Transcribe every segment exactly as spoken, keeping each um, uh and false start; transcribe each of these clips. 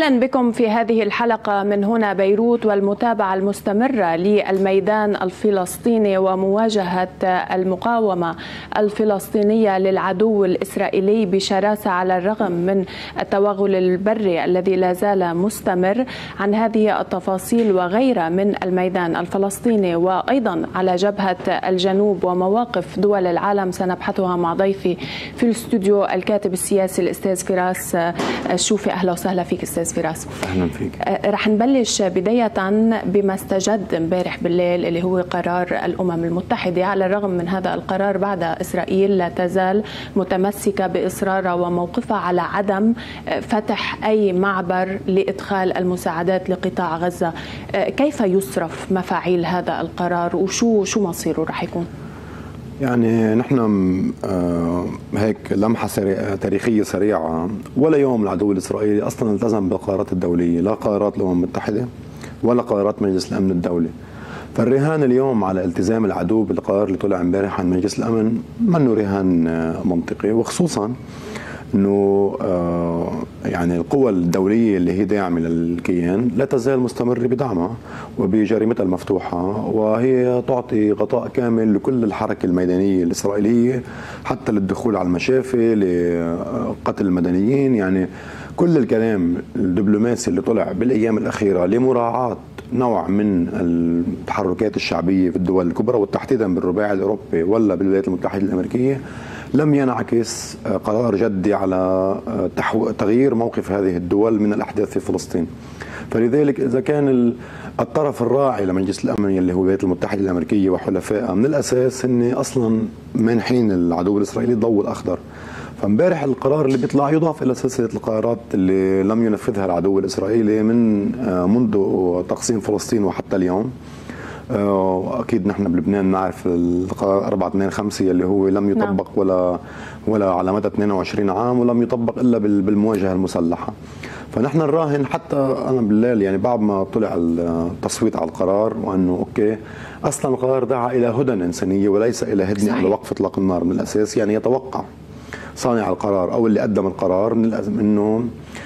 أهلا بكم في هذه الحلقة من هنا بيروت والمتابعة المستمرة للميدان الفلسطيني ومواجهة المقاومة الفلسطينية للعدو الإسرائيلي بشراسة على الرغم من التوغل البري الذي لا زال مستمر. عن هذه التفاصيل وغيرها من الميدان الفلسطيني وأيضا على جبهة الجنوب ومواقف دول العالم سنبحثها مع ضيفي في الاستوديو الكاتب السياسي الأستاذ فراس الشوفي. أهلا وسهلا فيك أستاذ فراس. أهلا فيك. رح نبلش بداية بما استجد امبارح بالليل اللي هو قرار الأمم المتحدة. على الرغم من هذا القرار بعد إسرائيل لا تزال متمسكة بإصرارها وموقفها على عدم فتح أي معبر لإدخال المساعدات لقطاع غزة. كيف يصرف مفاعيل هذا القرار وشو شو مصيره رح يكون؟ يعني نحن آه هيك لمحة سريعة تاريخية سريعة، ولا يوم العدو الإسرائيلي أصلا التزم بالقرارات الدولية، لا قرارات الأمم المتحدة ولا قرارات مجلس الأمن الدولي. فالرهان اليوم على التزام العدو بالقرار اللي طلع امبارح عن مجلس الأمن منه رهان منطقي، وخصوصا انه آه يعني القوى الدوليه اللي هي داعمه للكيان لا تزال مستمره بدعمها وبجريمتها المفتوحه، وهي تعطي غطاء كامل لكل الحركه الميدانيه الاسرائيليه حتى للدخول على المشافي، لقتل المدنيين. يعني كل الكلام الدبلوماسي اللي طلع بالايام الاخيره لمراعاه نوع من التحركات الشعبيه في الدول الكبرى وتحديدا بالرباعي الاوروبي ولا بالولايات المتحده الامريكيه لم ينعكس قرار جدي على تغيير موقف هذه الدول من الأحداث في فلسطين. فلذلك إذا كان الطرف الراعي لمجلس الأمن اللي هو الولايات المتحدة الأمريكية وحلفائها من الأساس هن أصلا مانحين العدو الإسرائيلي الضوء الأخضر، فامبارح القرار اللي بيطلع يضاف إلى سلسلة القرارات اللي لم ينفذها العدو الإسرائيلي من منذ تقسيم فلسطين وحتى اليوم. واكيد نحن بلبنان نعرف القرار أربعة اثنين خمسة اللي هو لم يطبق ولا ولا على مدى اثنين وعشرين عام، ولم يطبق الا بالمواجهه المسلحه. فنحن نراهن حتى انا بالليل يعني بعد ما طلع التصويت على القرار وانه اوكي اصلا القرار دعا الى هدى انسانيه وليس الى هدنه على وقف اطلاق النار من الاساس. يعني يتوقع صانع القرار او اللي قدم القرار من الازم انه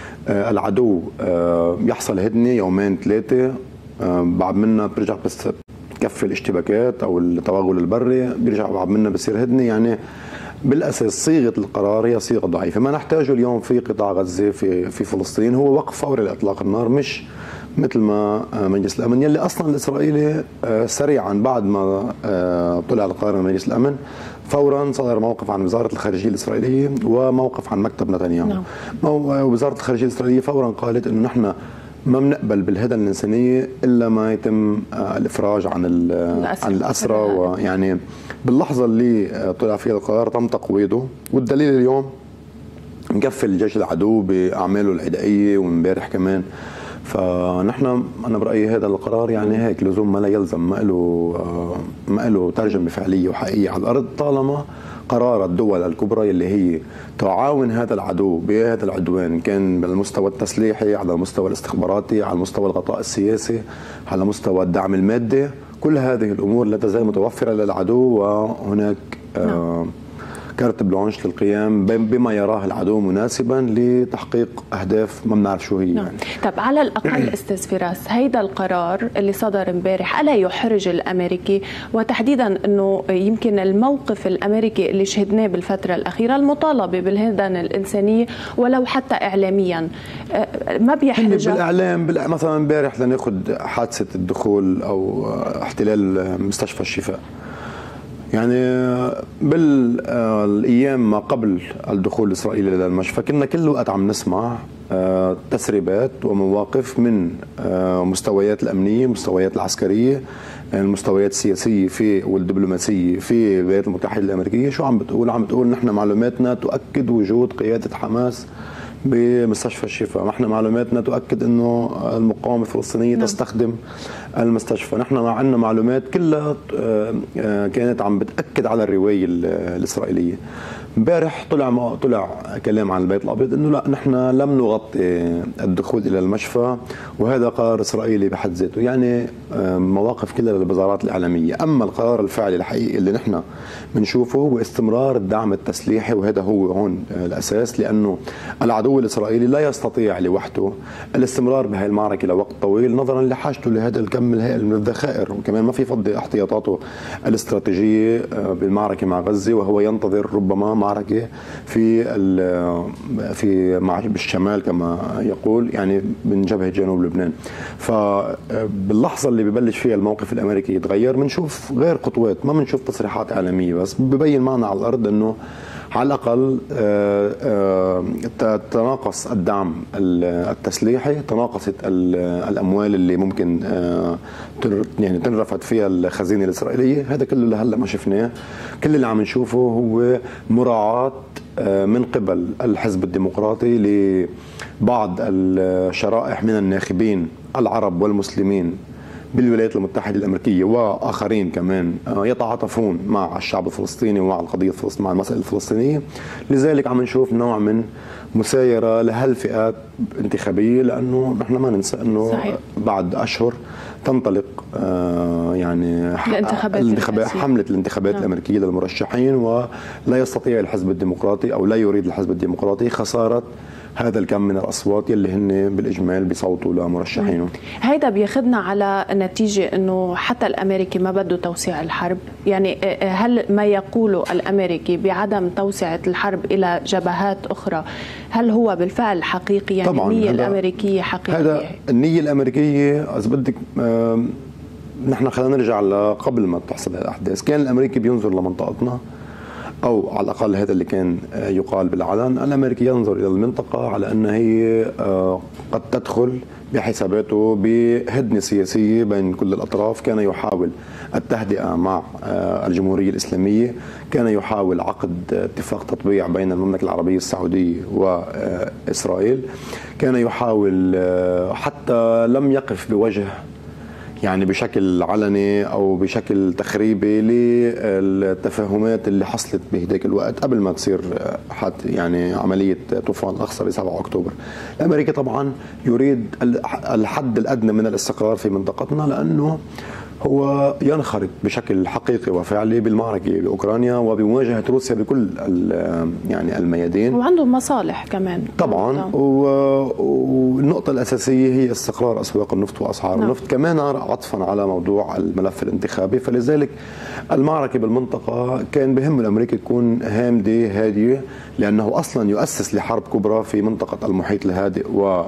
العدو يحصل هدنه يومين ثلاثه، بعد منها بترجع بس كف الاشتباكات او التوغل البري، بيرجع بعد منها بصير هدنه. يعني بالاساس صيغه القرار هي صيغه ضعيفه. ما نحتاجه اليوم في قطاع غزه في في فلسطين هو وقف فوري لاطلاق النار، مش مثل ما مجلس الامن يلي اصلا الاسرائيلي سريعا بعد ما طلع القرار من مجلس الامن فورا صدر موقف عن وزاره الخارجيه الاسرائيليه وموقف عن مكتب نتنياهو. نعم. وزاره الخارجيه الاسرائيليه فورا قالت انه نحن ما بنقبل بالهدى الإنسانية إلا ما يتم الإفراج عن عن الأسرى. ويعني باللحظة اللي طلع فيها القرار تم تقويضه، والدليل اليوم مكفل الجيش العدو بأعماله العدائية وامبارح كمان. فنحن أنا برأيي هذا القرار يعني هيك لزوم ما لا يلزم، ما له ما له ترجمة فعلية وحقيقية على الأرض طالما قرار الدول الكبرى اللي هي تعاون هذا العدو بهذا العدوان، كان على المستوى التسليحي، على المستوى الاستخباراتي، على مستوى الغطاء السياسي، على مستوى الدعم المادي. كل هذه الأمور لا تزال متوفرة للعدو، وهناك آه كارت بلانش للقيام بما يراه العدو مناسبا لتحقيق اهداف ما بنعرف شو هي. نعم. يعني. طب على الاقل استاذ فراس، هيدا القرار اللي صدر امبارح الا يحرج الامريكي، وتحديدا انه يمكن الموقف الامريكي اللي شهدناه بالفتره الاخيره المطالبه بالهدنه الانسانيه ولو حتى اعلاميا ما بيحرج بالاعلام. مثلا امبارح لناخذ حادثه الدخول او احتلال مستشفى الشفاء، يعني بالايام ما قبل الدخول الاسرائيلي للمشفى كنا كل وقت عم نسمع تسريبات ومواقف من مستويات الامنيه، مستويات العسكريه، المستويات السياسيه في والدبلوماسيه في الولايات المتحده الامريكيه. شو عم بتقول؟ عم بتقول نحن معلوماتنا تؤكد وجود قياده حماس بمستشفى الشفاء، نحن معلوماتنا تؤكد انه المقاومه الفلسطينيه نعم. تستخدم المستشفى. نحن عندنا معلومات كلها كانت عم بتاكد على الروايه الاسرائيليه. امبارح طلع ما طلع كلام عن البيت الابيض انه لا نحن لم نغطي الدخول الى المشفى، وهذا قرار اسرائيلي بحد ذاته. يعني مواقف كلها للوزارات الاعلاميه. اما القرار الفعلي الحقيقي اللي نحن بنشوفه هو استمرار الدعم التسليحي، وهذا هو هون الاساس، لانه العدو الاسرائيلي لا يستطيع لوحده الاستمرار بهذه المعركه لوقت طويل نظرا لحاجته لهذا الكم الهائل من الذخائر، وكمان ما في فضي احتياطاته الاستراتيجيه بالمعركه مع غزه، وهو ينتظر ربما معركه في في بالشمال كما يقول، يعني من جبهه جنوب لبنان. فباللحظه اللي ببلش فيها الموقف الامريكي يتغير بنشوف غير خطوات، ما بنشوف تصريحات اعلاميه بس، ببين معنا على الارض انه على الاقل تناقص الدعم التسليحي، تناقصت الاموال اللي ممكن يعني تنرفد فيها الخزينه الاسرائيليه. هذا كله لهلا ما شفناه. كل اللي عم نشوفه هو مراعاه من قبل الحزب الديمقراطي لبعض الشرائح من الناخبين العرب والمسلمين بالولايات المتحدة الأمريكية وآخرين كمان يتعاطفون مع الشعب الفلسطيني ومع القضية الفلسطينية، مع المسألة الفلسطينية. لذلك عم نشوف نوع من مسايرة لهالفئات انتخابية، لأنه نحن ما ننسى أنه صحيح. بعد أشهر تنطلق يعني الانتخابات حملة الانتخابات نعم. الأمريكية للمرشحين، ولا يستطيع الحزب الديمقراطي أو لا يريد الحزب الديمقراطي خسارة هذا الكم من الأصوات يلي هن بالإجمال بيصوتوا لمرشحينه. هيدا بياخذنا على نتيجة أنه حتى الأمريكي ما بده توسيع الحرب. يعني هل ما يقوله الأمريكي بعدم توسعة الحرب إلى جبهات أخرى هل هو بالفعل حقيقي؟ يعني طبعاً النية الأمريكية حقيقية؟ هذا النية الأمريكية إذا بدك نحن خلينا نرجع لقبل ما تحصل الأحداث. كان الأمريكي بينظر لمنطقتنا، أو على الأقل هذا اللي كان يقال بالعلن، الأمريكي ينظر إلى المنطقة على أن هي قد تدخل بحساباته بهدنة سياسية بين كل الأطراف. كان يحاول التهدئة مع الجمهورية الإسلامية، كان يحاول عقد اتفاق تطبيع بين المملكة العربية السعودية وإسرائيل، كان يحاول حتى لم يقف بوجه يعني بشكل علني او بشكل تخريبي للتفاهمات اللي حصلت بهداك الوقت قبل ما تصير حتى يعني عمليه طوفان الاقصى ب سبعة أكتوبر. الامريكي طبعا يريد الحد الادنى من الاستقرار في منطقتنا، لانه هو ينخرط بشكل حقيقي وفعلي بالمعركه باوكرانيا وبمواجهه روسيا بكل يعني الميادين، وعنده مصالح كمان طبعا. والنقطه الاساسيه هي استقرار اسواق النفط واسعار نعم. النفط، كمان عطفا على موضوع الملف الانتخابي. فلذلك المعركه بالمنطقه كان بهم الامريكي تكون هامده هاديه، لانه اصلا يؤسس لحرب كبرى في منطقه المحيط الهادئ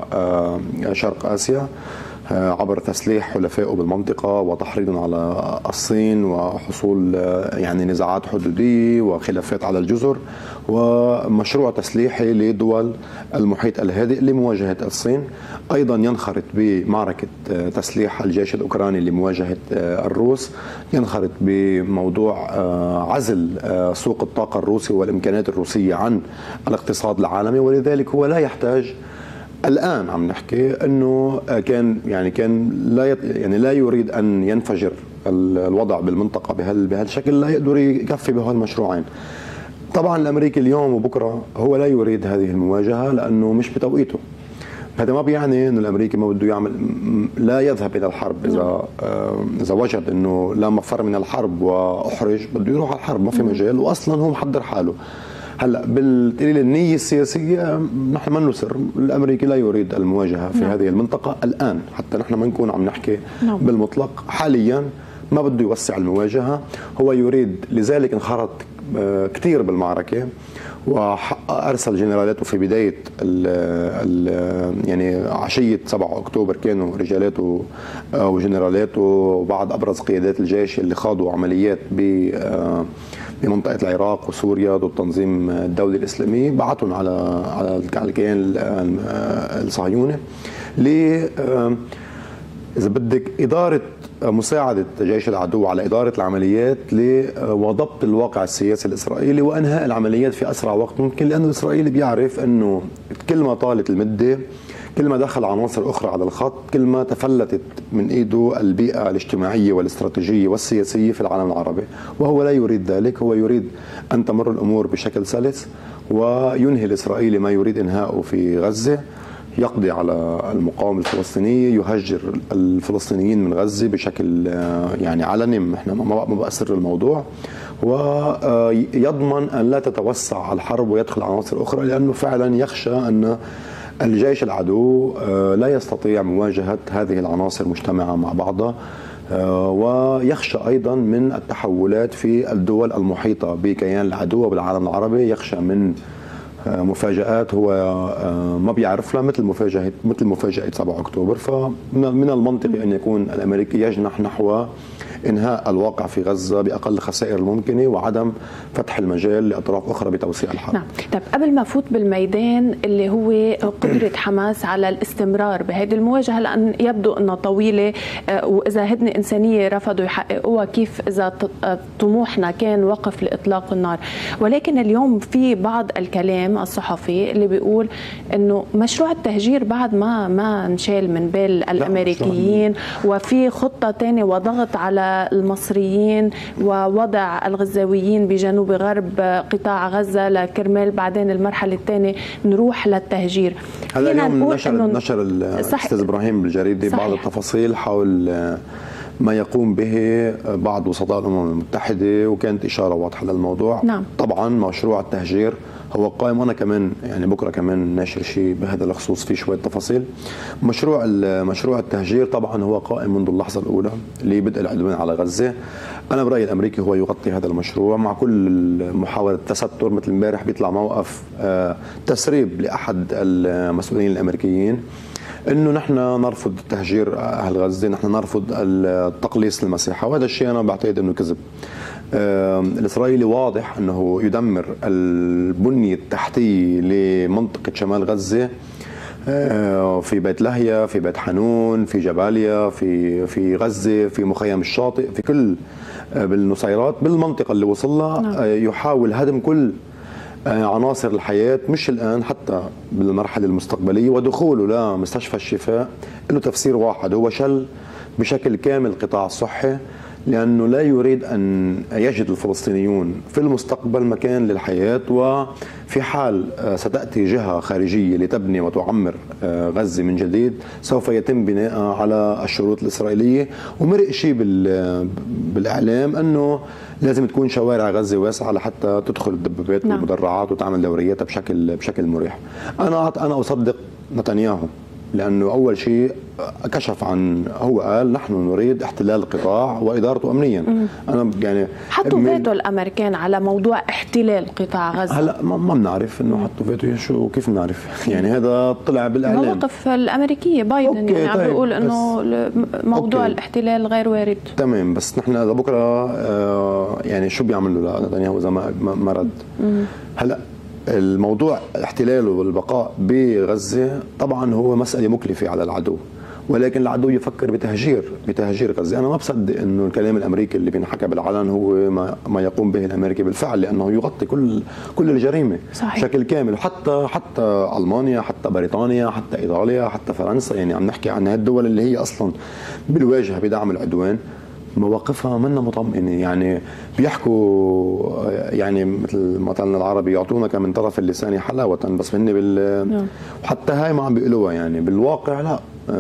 وشرق اسيا عبر تسليح حلفائه بالمنطقة وتحريض على الصين وحصول يعني نزاعات حدودية وخلافات على الجزر، ومشروع تسليحي لدول المحيط الهادئ لمواجهة الصين. أيضا ينخرط بمعركة تسليح الجيش الأوكراني لمواجهة الروس، ينخرط بموضوع عزل سوق الطاقة الروسي والإمكانيات الروسية عن الاقتصاد العالمي. ولذلك هو لا يحتاج الآن عم نحكي انه كان يعني كان لا يعني لا يريد ان ينفجر الوضع بالمنطقه بهال بهالشكل، لا يقدر يكفي بهالمشروعين. طبعا الامريكي اليوم وبكره هو لا يريد هذه المواجهه لانه مش بتوقيته. هذا ما بيعني انه الامريكي ما بده يعمل لا يذهب الى الحرب اذا اذا وجد انه لا مفر من الحرب واحرج بده يروح على الحرب، ما في مجال، واصلا هو محضر حاله. هلا بالدليل النية السياسية نحن ما نسر، الامريكي لا يريد المواجهة في نعم. هذه المنطقة الآن، حتى نحن ما نكون عم نحكي نعم. بالمطلق حاليا ما بده يوسع المواجهة، هو يريد. لذلك انخرط كثير بالمعركة وارسل جنرالاته في بدايه ال ال يعني عشيه سبعة أكتوبر، كانوا رجالاته وجنرالاته وبعض ابرز قيادات الجيش اللي خاضوا عمليات ب بمنطقه العراق وسوريا ضد التنظيم الدولي الاسلامي، بعثهم على على الكيان الصهيوني ل اذا بدك اداره مساعدة جيش العدو على إدارة العمليات وضبط الواقع السياسي الإسرائيلي وأنهاء العمليات في أسرع وقت ممكن، لأنه الإسرائيلي بيعرف أنه كل ما طالت المدة كل ما دخل عناصر أخرى على الخط كل ما تفلتت من إيده البيئة الاجتماعية والاستراتيجية والسياسية في العالم العربي، وهو لا يريد ذلك. هو يريد أن تمر الأمور بشكل سلس وينهي الإسرائيلي ما يريد إنهاؤه في غزة، يقضي على المقاومة الفلسطينية، يهجر الفلسطينيين من غزة بشكل يعني علني، احنا ما بأسر الموضوع، ويضمن أن لا تتوسع الحرب ويدخل عناصر أخرى، لأنه فعلا يخشى أن الجيش العدو لا يستطيع مواجهة هذه العناصر مجتمعة مع بعضها، ويخشى أيضا من التحولات في الدول المحيطة بكيان العدو وبالعالم العربي، يخشى من مفاجآت هو ما بيعرف لها، مثل مفاجأة مثل مفاجأة سبعة أكتوبر. فمن المنطقي أن يكون الأمريكي يجنح نحو إنهاء الواقع في غزة بأقل خسائر الممكنة وعدم فتح المجال لأطراف أخرى بتوسيع الحرب. نعم. طيب قبل ما فوت بالميدان اللي هو قدرة حماس على الاستمرار بهذه المواجهة، لأن يبدو أنها طويلة، وإذا هدنة إنسانية رفضوا يحققوها، كيف إذا طموحنا كان وقف لإطلاق النار؟ ولكن اليوم في بعض الكلام الصحفي اللي بيقول أنه مشروع التهجير بعد ما ما انشال من بال الأمريكيين، وفي خطة ثانية وضغط على المصريين ووضع الغزاويين بجنوب غرب قطاع غزة لكرمال بعدين المرحلة الثانية نروح للتهجير. هلا اليوم نشر نشر الأستاذ إبراهيم بالجريدة صحيح. بعض التفاصيل حول ما يقوم به بعض وسطاء الأمم المتحدة، وكانت إشارة واضحة للموضوع. نعم. طبعا مشروع التهجير هو قائم، وانا كمان يعني بكره كمان ناشر شيء بهذا الخصوص فيه شويه تفاصيل. مشروع مشروع التهجير طبعا هو قائم منذ اللحظه الاولى لبدء العدوان على غزه. انا برايي الامريكي هو يغطي هذا المشروع مع كل محاوله تستر، مثل امبارح بيطلع موقف تسريب لاحد المسؤولين الامريكيين انه نحن نرفض تهجير اهل غزه، نحن نرفض التقليص للمسيحه، وهذا الشيء انا بعتقد انه كذب. الإسرائيلي واضح أنه يدمر البنية التحتية لمنطقة شمال غزة، في بيت لاهيا، في بيت حنون، في جباليا، في في غزة، في مخيم الشاطئ، في كل بالنصيرات، بالمنطقة اللي وصلها يحاول هدم كل عناصر الحياة، مش الآن حتى بالمرحلة المستقبلية. ودخوله لمستشفى الشفاء له تفسير واحد، هو شل بشكل كامل القطاع الصحي، لأنه لا يريد أن يجد الفلسطينيون في المستقبل مكان للحياة، وفي حال ستأتي جهة خارجية لتبني وتعمر غزة من جديد سوف يتم بناءها على الشروط الإسرائيلية. ومرق شيء بالإعلام أنه لازم تكون شوارع غزة واسعة لحتى تدخل الدبابات نعم. والمدرعات وتعمل دورياتها بشكل بشكل مريح. أنا أنا أصدق نتنياهو، لأنه أول شيء كشف عن، هو قال نحن نريد احتلال القطاع وإدارته أمنيا. مم. أنا يعني حطوا فيتو الأمريكان على موضوع احتلال قطاع غزة. هلا ما بنعرف إنه حطوا فيتو، شو كيف بنعرف؟ يعني هذا طلع بالإعلام. المواقف الأمريكية بايدن يعني عم بيقول إنه موضوع أوكي. الاحتلال غير وارد. تمام، بس نحن إذا بكرة آه يعني شو بيعملوا نتنياهو إذا ما ما رد؟ هلا الموضوع الاحتلال والبقاء بغزة طبعا هو مسألة مكلفة على العدو، ولكن العدو يفكر بتهجير بتهجير غزة. أنا ما بصدق إنه الكلام الأمريكي اللي بينحكى بالعلن هو ما, ما يقوم به الأمريكي بالفعل، لأنه يغطي كل كل الجريمة صحيح. بشكل كامل، حتى حتى ألمانيا، حتى بريطانيا، حتى إيطاليا، حتى فرنسا. يعني عم نحكي عن هالدول اللي هي أصلا بالواجهة بدعم العدوان، مواقفها منا مطمئنة. يعني بيحكوا يعني مثل مثلا العربي يعطونك من طرف اللسان حلاوة، بس هن بال وحتى هاي ما عم بيقولوها. يعني بالواقع لا،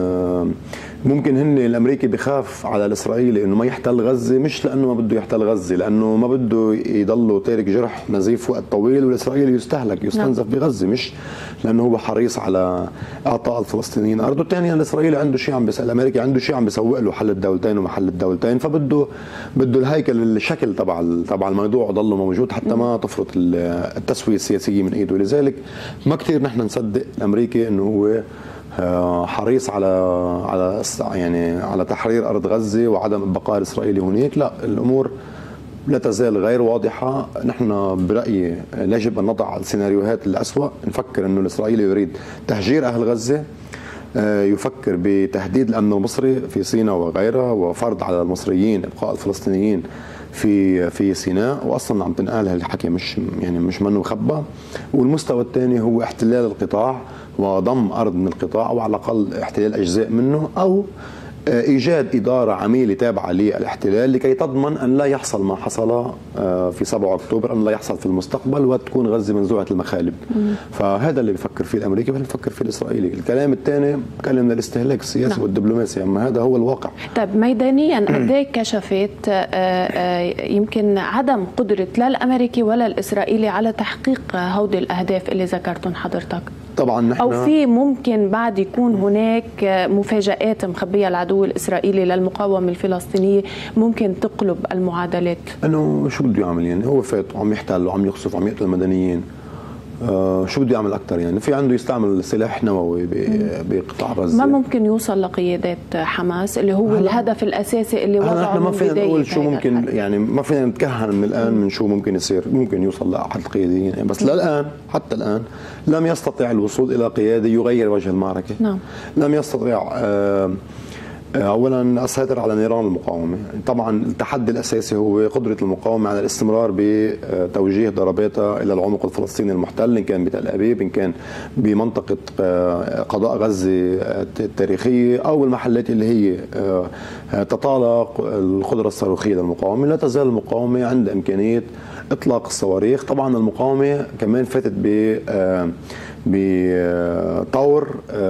ممكن هن الامريكي بخاف على الاسرائيلي انه ما يحتل غزه، مش لانه ما بده يحتل غزه، لانه ما بده يضله تارك جرح نزيف وقت طويل والاسرائيلي يستهلك يستنزف بغزه، مش لانه هو حريص على اعطاء الفلسطينيين ارضه. الثانيه الاسرائيلي عنده شيء عم بيسال الامريكي، عنده شيء عم بيسوق له حل الدولتين ومحل الدولتين، فبده بده الهيكل الشكل تبع تبع الموضوع ضله موجود حتى ما تفرط التسويه السياسيه من ايده. لذلك ما كثير نحن نصدق الامريكي انه هو حريص على على يعني على تحرير ارض غزه وعدم البقاء الاسرائيلي هناك. لا، الامور لا تزال غير واضحه. نحن برايي يجب ان نضع السيناريوهات الاسوء، نفكر انه الاسرائيلي يريد تهجير اهل غزه، يفكر بتهديد الامن المصري في سيناء وغيرها، وفرض على المصريين ابقاء الفلسطينيين في في سيناء، واصلا عم تنقال هالحكي مش يعني مش منه مخبى. والمستوى الثاني هو احتلال القطاع وضم ارض من القطاع، او على الاقل احتلال اجزاء منه، او ايجاد اداره عميله تابعه للاحتلال لكي تضمن ان لا يحصل ما حصل في سبعة أكتوبر، ان لا يحصل في المستقبل وتكون غزه منزوعه المخالب. فهذا اللي بفكر فيه الامريكي وهذا اللي بفكر فيه الاسرائيلي. الكلام الثاني كلام الاستهلاك السياسي نعم. والدبلوماسي، اما هذا هو الواقع. طيب ميدانيا قد ايه كشفت يمكن عدم قدره لا الامريكي ولا الاسرائيلي على تحقيق هودي الاهداف اللي ذكرتم حضرتك؟ طبعا نحن او في ممكن بعد يكون هناك مفاجآت مخبيه العدو الاسرائيلي للمقاومه الفلسطينيه ممكن تقلب المعادلات؟ انه شو بده يعمل يعني؟ هو فات وعم يحتل وعم يقصف وعم يقتل المدنيين، آه شو بده يعمل اكثر يعني؟ في عنده يستعمل سلاح نووي بقطاع غزه. ما ممكن يوصل لقيادات حماس اللي هو الهدف الاساسي اللي وضعه ما من فينا بدايه نقول شو ممكن الحرب. يعني ما فينا نتكهن من الان من شو ممكن يصير. ممكن يوصل لاحد القياديين يعني، بس للان حتى الان لم يستطع الوصول الى قياده يغير وجه المعركه. نعم. لم يستطيع آه اولا السيطره على نيران المقاومه. طبعا التحدي الاساسي هو قدره المقاومه على الاستمرار بتوجيه ضرباتها الى العمق الفلسطيني المحتل، ان كان بتل ابيب، ان كان بمنطقه قضاء غزه التاريخيه، او المحلات اللي هي تطالق القدره الصاروخيه للمقاومه. لا تزال المقاومه عند امكانيه اطلاق الصواريخ. طبعا المقاومه كمان فاتت ب بطور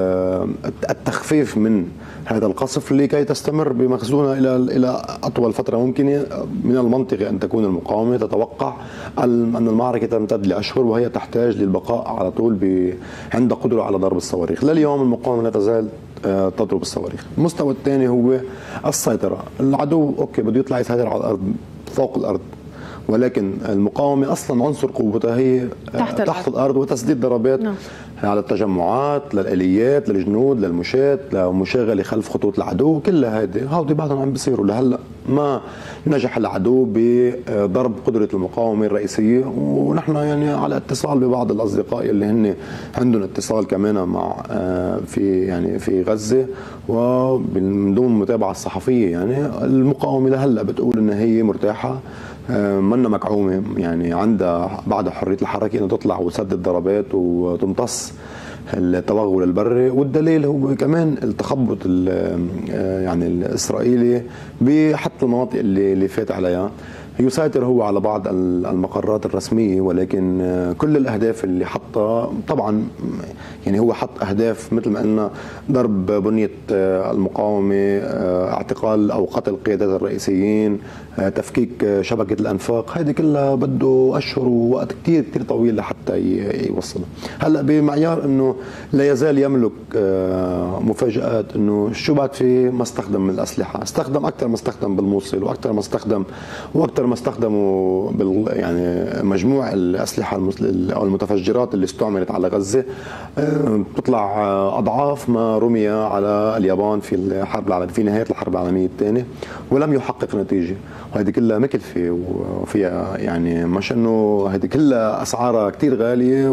التخفيف من هذا القصف لكي تستمر بمخزونها الى الى اطول فتره ممكنه. من المنطقي ان تكون المقاومه تتوقع ان المعركه تمتد لاشهر، وهي تحتاج للبقاء على طول عند قدره على ضرب الصواريخ. لليوم المقاومه لا تزال تضرب الصواريخ. المستوى الثاني هو السيطره. العدو اوكي بده يطلع يسيطر على الارض فوق الارض، ولكن المقاومة أصلا عنصر قوتها هي تحت, تحت الأرض وتسديد ضربات نعم. على التجمعات، للآليات، للجنود، للمشاة، لمشاغلة خلف خطوط العدو. كل هذه هودي بعدهم عم بيصيروا لهلا. ما نجح العدو بضرب قدرة المقاومة الرئيسية، ونحن يعني على اتصال ببعض الأصدقاء اللي هن عندهم اتصال كمان مع في يعني في غزة ومن دون المتابعة الصحفية. يعني المقاومة لهلا بتقول إن هي مرتاحة، منا مكعومه، يعني عندها بعد حريه الحركه انه تطلع وتسدد ضربات وتمتص التوغل البري. والدليل هو كمان التخبط يعني الاسرائيلي بحتى المناطق اللي اللي فات عليها. يسيطر هو على بعض المقرات الرسميه، ولكن كل الاهداف اللي حطها طبعا يعني هو حط اهداف مثل ما قلنا ضرب بنيه المقاومه، اعتقال او قتل قيادات الرئيسيين، تفكيك شبكه الانفاق. هذه كلها بده اشهر ووقت كثير كثير طويل لحتى يوصلها. هلا بمعيار انه لا يزال يملك مفاجات، انه شو بعد في ما استخدم من الاسلحه، استخدم اكثر ما استخدم بالموصل، واكثر ما استخدم واكثر ما استخدموا بال يعني مجموع الاسلحه او المتفجرات اللي استعملت على غزه بتطلع اضعاف ما رمي على اليابان في الحرب العالميه في نهايه الحرب العالميه الثانيه، ولم يحقق نتيجه. وهذه كلها مكلفه وفيها يعني مش انه هذه كلها اسعارها كثير غاليه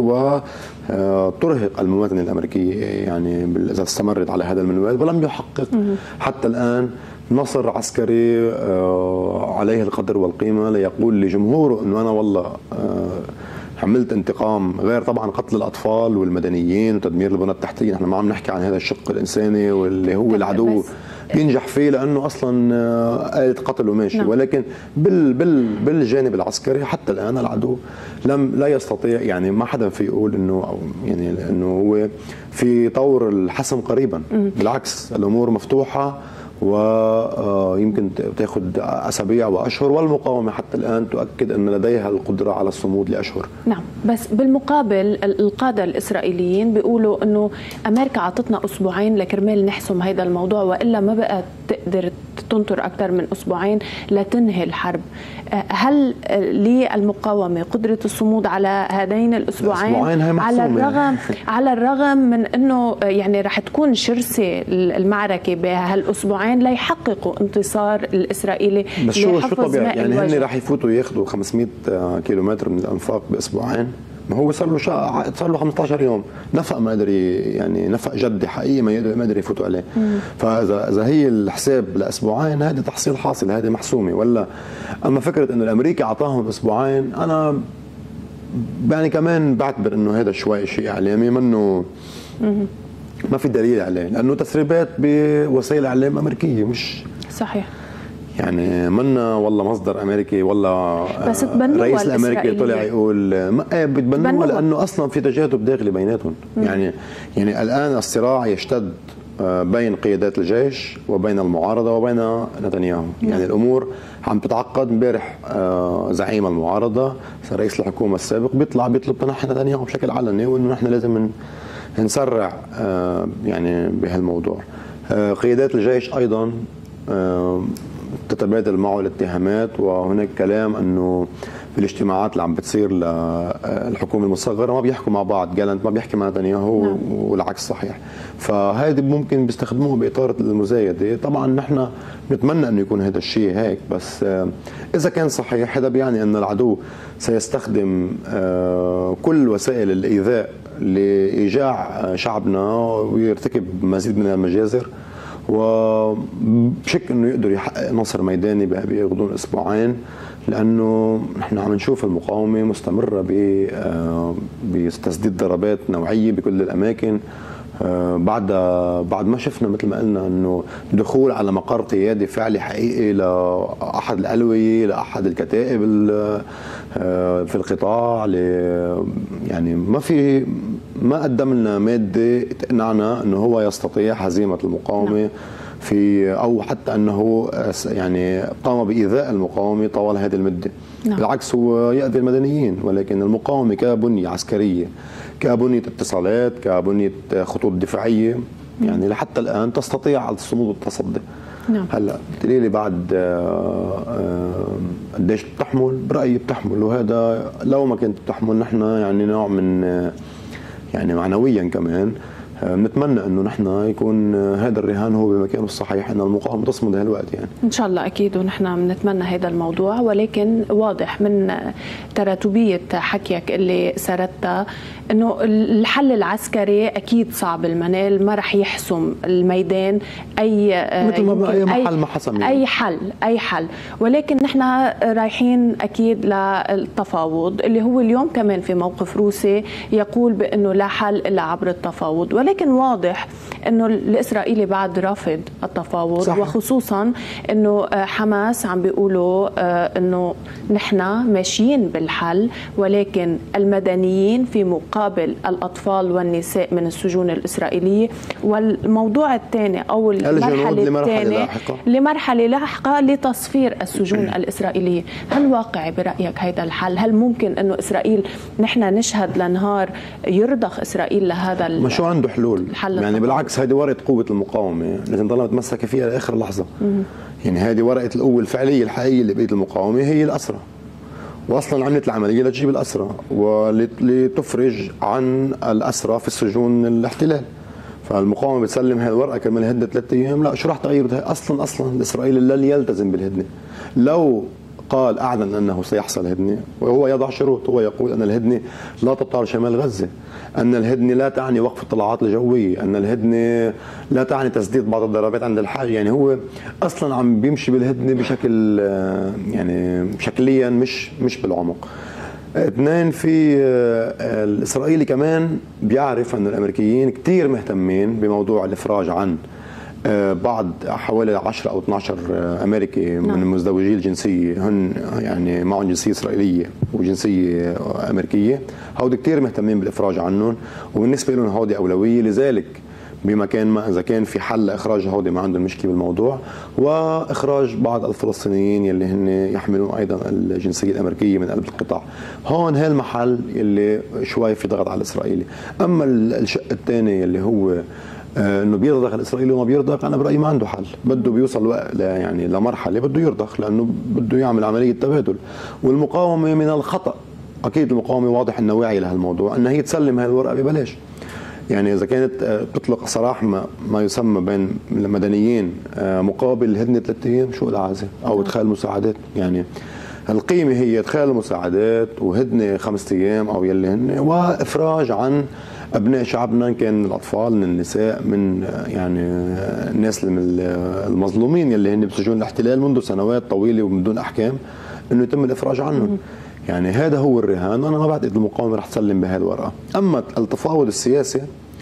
وترهق المواطن الامريكي يعني اذا استمرت على هذا المنوال، ولم يحقق حتى الان نصر عسكري عليه القدر والقيمة ليقول لجمهوره أنه أنا والله عملت انتقام، غير طبعا قتل الأطفال والمدنيين وتدمير البنى التحتية. نحن ما عم نحكي عن هذا الشق الإنساني واللي هو العدو بينجح فيه لأنه أصلا آلة قتل وماشي، نعم. ولكن بال بال بالجانب العسكري حتى الآن العدو لم لا يستطيع، يعني ما حدا في يقول أنه أو يعني أنه هو في طور الحسم قريبا. بالعكس الأمور مفتوحة ويمكن تاخذ اسابيع واشهر، والمقاومه حتى الان تؤكد ان لديها القدره على الصمود لاشهر. نعم، بس بالمقابل القاده الاسرائيليين بيقولوا انه امريكا اعطتنا اسبوعين لكرمال نحسم هذا الموضوع، والا ما بقى تقدر تنطر اكثر من اسبوعين لتنهي الحرب. هل للمقاومه قدره الصمود على هذين الاسبوعين؟ على الرغم على الرغم من انه يعني رح تكون شرسه المعركه بهالاسبوعين لا يحققوا انتصار الاسرائيلي. بس شو شو طبيعي يعني هن رح يفوتوا ياخذوا خمسمئة كيلومتر من الانفاق باسبوعين؟ ما هو صار له شا... صار له خمسة عشر يوم نفق ما قدر يعني نفق جدي حقيقي ما يقدر ما قدر يفوتوا عليه. مم. فاذا اذا هي الحساب لاسبوعين هذا تحصيل حاصل، هذه محسومه. ولا اما فكره انه الامريكي اعطاهم اسبوعين، انا يعني كمان بعتبر انه هذا شوي شيء اعلامي منه، ما في دليل عليه، لانه تسريبات بوسائل اعلام امريكيه مش صحيح. يعني منا والله مصدر امريكي ولا بس رئيس الامريكي طلع يقول ما بتبنوها، لانه اصلا في تجاذب داخلي بيناتهم. يعني يعني الان الصراع يشتد بين قيادات الجيش وبين المعارضه وبين نتنياهو. يعني الامور عم تتعقد. امبارح زعيم المعارضه رئيس الحكومه السابق بيطلع بيطلب تنحي نتنياهو بشكل علني، وانه نحن لازم نسرع يعني بهالموضوع. قيادات الجيش ايضا تتبادل معه الاتهامات، وهناك كلام انه في الاجتماعات اللي عم بتصير للحكومه المصغره ما بيحكوا مع بعض، جالنت ما بيحكي مع نتنياهو نعم. والعكس صحيح. فهذا ممكن بيستخدموه باطار المزايده. طبعا نحن نتمنى انه يكون هذا الشيء هيك، بس اذا كان صحيح هذا بيعني ان العدو سيستخدم كل وسائل الايذاء لايجاع شعبنا ويرتكب مزيد من المجازر، وبشك انه يقدر يحقق نصر ميداني بغضون اسبوعين، لانه نحن عم نشوف المقاومه مستمره بتسديد ضربات نوعيه بكل الاماكن. بعد بعد ما شفنا مثل ما قلنا انه دخول على مقر قيادي فعلي حقيقي لاحد الالويه، لاحد الكتائب في القطاع، يعني ما في ما قدم لنا ماده تقنعنا انه هو يستطيع هزيمه المقاومه في، او حتى انه يعني قام بايذاء المقاومه طوال هذه المده. نعم. بالعكس هو يأذي المدنيين، ولكن المقاومه كبنيه عسكريه، كبنيه اتصالات، كبنيه خطوط دفاعيه، يعني لحتى الان تستطيع الصمود والتصدي. نعم. هلا قلت لي بعد قديش بتحمل؟ برايي بتحمل، وهذا لو ما كنت بتحمل نحن يعني نوع من يعني معنويا كمان بنتمنى انه نحن يكون هذا الرهان هو بمكانه الصحيح، ان المقاومه تصمد هالوقت يعني ان شاء الله. اكيد ونحن بنتمنى هذا الموضوع، ولكن واضح من تراتبيه حكيك اللي سردتها انه الحل العسكري اكيد صعب المنال، ما رح يحسم الميدان اي مثل ما اي محل ما حسم يعني. اي حل اي حل، ولكن نحن رايحين اكيد للتفاوض اللي هو اليوم كمان في موقف روسي يقول بانه لا حل الا عبر التفاوض، ولكن واضح انه الاسرائيلي بعد رافض التفاوض. صحيح. وخصوصا انه حماس عم بيقولوا انه نحن ماشيين بالحل، ولكن المدنيين في مقابل الاطفال والنساء من السجون الاسرائيليه. والموضوع الثاني او المرحله الثانيه لمرحله لاحقه لتصفير السجون الاسرائيليه. هل واقعي برايك هذا الحل؟ هل ممكن انه اسرائيل نحن نشهد لنهار يرضخ اسرائيل لهذا ما شو عنده حلول يعني الطبع. بالعكس هذه ورقه قوه المقاومه لازم تضلها متمسكه فيها لاخر لحظه. مم. يعني هذه ورقه القوه الفعليه الحقيقيه اللي بايد المقاومه هي الاسرى، واصلا عملت العمليه لتجيب الاسرى ولتفرج عن الاسرى في السجون الاحتلال. فالمقاومه بتسلم هذه الورقه كمان هدة ثلاث ايام، لا شو راح تغير؟ اصلا اصلا الاسرائيلي لن يلتزم بالهدنه. لو قال اعلن انه سيحصل هدنه، وهو يضع شروط، هو يقول ان الهدنه لا تطال شمال غزه، ان الهدنه لا تعني وقف الطلعات الجويه، ان الهدنه لا تعني تسديد بعض الضربات عند الحاجه. يعني هو اصلا عم بيمشي بالهدنه بشكل يعني شكليا مش مش بالعمق. اثنين، في الاسرائيلي كمان بيعرف ان الامريكيين كثير مهتمين بموضوع الافراج عن بعض حوالي عشرة او اثني عشر امريكي من المزدوجي الجنسيه، هن يعني معهم جنسيه اسرائيليه وجنسيه امريكيه، هودي كثير مهتمين بالافراج عنهم، وبالنسبه لهم هودي اولويه. لذلك بمكان ما اذا كان في حل لاخراج هودي ما عندهم مشكله بالموضوع، واخراج بعض الفلسطينيين يلي هن يحملون ايضا الجنسيه الامريكيه من قلب القطاع، هون هالمحل اللي شوي في ضغط على الاسرائيلي. اما الشق الثاني اللي هو انه بيرضخ الاسرائيلي وما بيرضخ، انا برايي ما عنده حل، بده بيوصل وقت يعني لمرحله بده يرضخ، لانه بده يعمل عمليه تبادل. والمقاومه من الخطا، اكيد المقاومه واضح انها واعيه لهالموضوع، انها هي تسلم هاي الورقه ببلاش. يعني اذا كانت تطلق سراح ما, ما يسمى بين المدنيين مقابل هدنه ثلاث ايام، شو العازه او ادخال مساعدات، يعني القيمه هي ادخال المساعدات وهدنه خمسة ايام او يلي هن، وافراج عن ابناء شعبنا، ان كان من الاطفال من النساء من يعني الناس المظلومين يلي هن بسجون الاحتلال منذ سنوات طويله ومن دون احكام، انه يتم الافراج عنهم. يعني هذا هو الرهان، وانا ما بعتقد المقاومه رح تسلم بهالورقه. اما التفاوض السياسي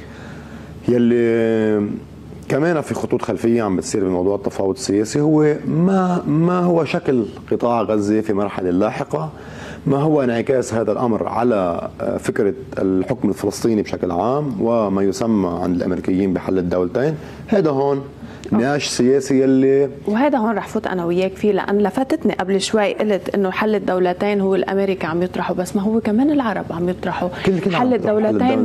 يلي كمان في خطوط خلفيه عم بتصير بموضوع التفاوض السياسي، هو ما ما هو شكل قطاع غزه في مرحله لاحقه، ما هو انعكاس هذا الامر على فكره الحكم الفلسطيني بشكل عام وما يسمى عند الامريكيين بحل الدولتين. هذا هون نقاش سياسي يلي وهذا هون رح فوت انا وياك فيه، لان لفتتني قبل شوي قلت انه حل الدولتين هو الامريكا عم يطرحوا، بس ما هو كمان العرب عم يطرحوا كل كل حل الدولتين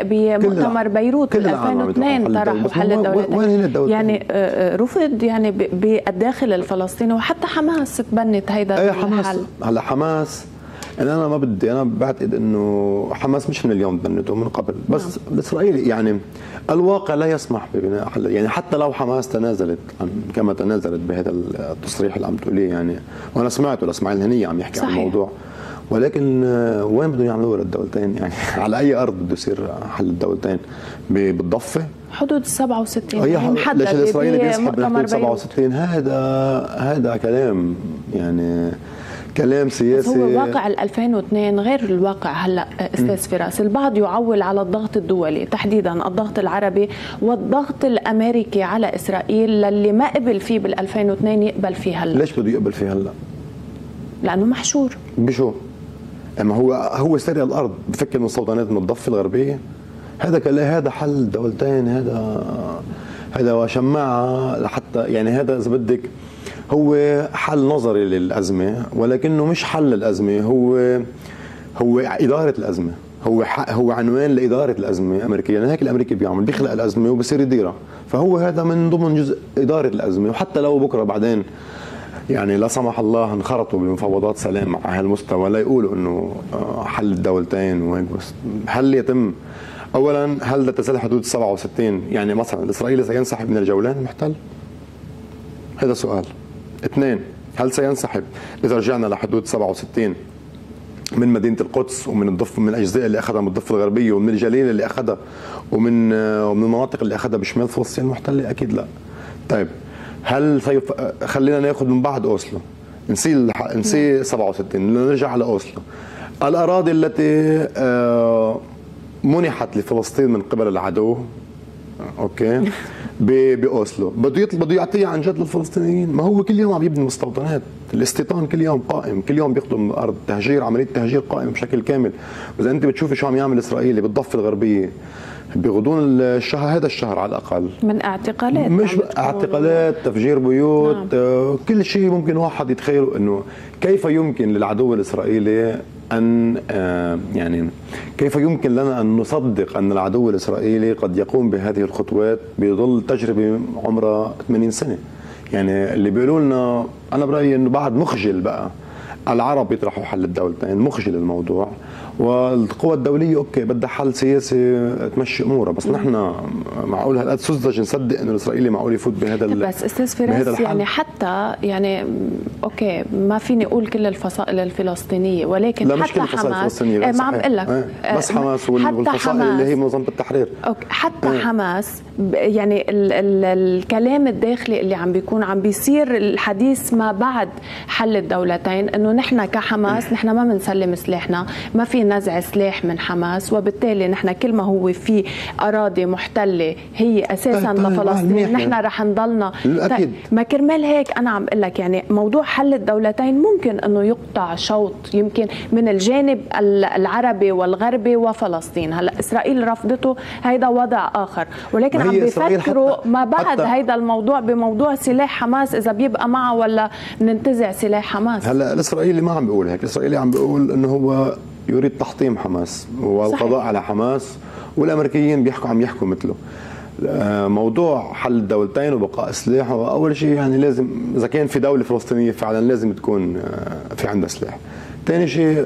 بمؤتمر بيروت بال ألفين واثنين طرحوا حل الدولتين. يعني رفض يعني بالداخل الفلسطيني، وحتى حماس تبنت هيدا ايه حماس. هلا حماس انا ما بدي، انا بعتقد انه حماس مش من اليوم بنته من قبل، بس نعم. الاسرائيلي يعني الواقع لا يسمح ببناء حل. يعني حتى لو حماس تنازلت عن كما تنازلت بهذا التصريح اللي عم تقوليه، يعني وانا سمعته لاسماعيل الهنيه عم يحكي صحيح. عن الموضوع، ولكن وين بدهم يعملوا الدولتين؟ يعني على اي ارض بده يصير حل الدولتين؟ بالضفه حدود سبعة وستين هي محدده. ليش الاسرائيلي بيسحب من حدود سبعة وستين؟ هذا هذا كلام يعني كلام سياسي. هو واقع ألفين واثنين غير الواقع هلا استاذ فراس. البعض يعول على الضغط الدولي تحديدا الضغط العربي والضغط الامريكي على اسرائيل، للي ما قبل فيه بال ألفين واثنين يقبل فيه هلا. ليش بده يقبل فيه هلا؟ لانه محشور. بشو؟ اما هو هو سرق الارض، بفك المستوطنات من الضفه الغربيه. هذا كلا هذا حل دولتين، هذا هذا وشماعه لحتى يعني هذا اذا بدك هو حل نظري للأزمة، ولكنه مش حل الأزمة، هو هو إدارة الأزمة، هو هو عنوان لإدارة الأزمة الأمريكية. يعني هيك الأمريكي بيعمل، بيخلق الأزمة وبصير يديرها، فهو هذا من ضمن جزء إدارة الأزمة. وحتى لو بكرة بعدين يعني لا سمح الله انخرطوا بمفاوضات سلام على هالمستوى، لا يقولوا إنه حل الدولتين وهيك، بس هل يتم أولا هل تتسلح حدود سبعة وستين؟ يعني مثلا الإسرائيلي سينسحب من الجولان المحتل؟ هذا سؤال. اثنين، هل سينسحب إذا رجعنا لحدود سبعة وستين من مدينة القدس ومن الضفة، من الأجزاء اللي أخذها من الضفة الغربية ومن الجليل اللي أخذها ومن ومن المناطق اللي أخذها بشمال فلسطين المحتلة؟ أكيد لا. طيب هل سيف... خلينا ناخذ من بعد أوسلو، نسي نسي سبعة وستين، نرجع على أوسلو. الأراضي التي منحت لفلسطين من قبل العدو، أوكي، باوسلو، بده يطلب بده يعطيها عن جد للفلسطينيين. ما هو كل يوم عم يبني مستوطنات، الاستيطان كل يوم قائم، كل يوم بيخدم الارض، تهجير، عمليه تهجير قائم بشكل كامل. واذا انت بتشوفي شو عم يعمل الاسرائيلي بالضفه الغربيه بغضون الشهر، هذا الشهر على الاقل، من اعتقالات، مش اعتقالات، تفجير بيوت، نعم. آه كل شيء ممكن واحد يتخيله. انه كيف يمكن للعدو الاسرائيلي ان آه يعني كيف يمكن لنا ان نصدق ان العدو الاسرائيلي قد يقوم بهذه الخطوات بظل تجربه عمرها ثمانين سنه؟ يعني اللي بيقولوا لنا، انا برايي انه بعد مخجل بقى العرب يطرحوا حل الدولتين، مخجل الموضوع، والقوى الدوليه اوكي بدها حل سياسي تمشي امورها، بس نحن معقول هالقد سذج نصدق انه الاسرائيلي معقول يفوت بهذا بس استاذ فراس يعني حتى يعني اوكي ما فيني اقول كل الفصائل الفلسطينيه، ولكن لا حتى مش كل الفصائل الفلسطينيه، ما عم بقول لك ايه بس حماس والفصائل اللي هي منظمه التحرير. اوكي حتى ايه حماس يعني ال ال الكلام الداخلي اللي عم بيكون عم بيصير الحديث ما بعد حل الدولتين، انه نحن كحماس نحن ما بنسلم سلاحنا، ما في نزع سلاح من حماس، وبالتالي نحن كل ما هو في اراضي محتله هي اساسا لفلسطين نحن رح نضلنا. اكيد ما كرمال هيك انا عم اقول لك يعني موضوع حل الدولتين ممكن انه يقطع شوط يمكن من الجانب العربي والغربي وفلسطين. هلا اسرائيل رفضته، هيدا وضع اخر، ولكن عم بيفكروا ما بعد هيدا الموضوع بموضوع سلاح حماس، اذا بيبقى معه ولا ننتزع سلاح حماس. هلا الاسرائيلي ما عم بيقول هيك، الاسرائيلي عم بيقول انه هو يريد تحطيم حماس والقضاء على حماس، والامريكيين بيحكوا عم يحكوا مثله. موضوع حل الدولتين وبقاء سلاح، اول شيء يعني لازم اذا كان في دوله فلسطينيه فعلا لازم تكون في عندها سلاح. ثاني شيء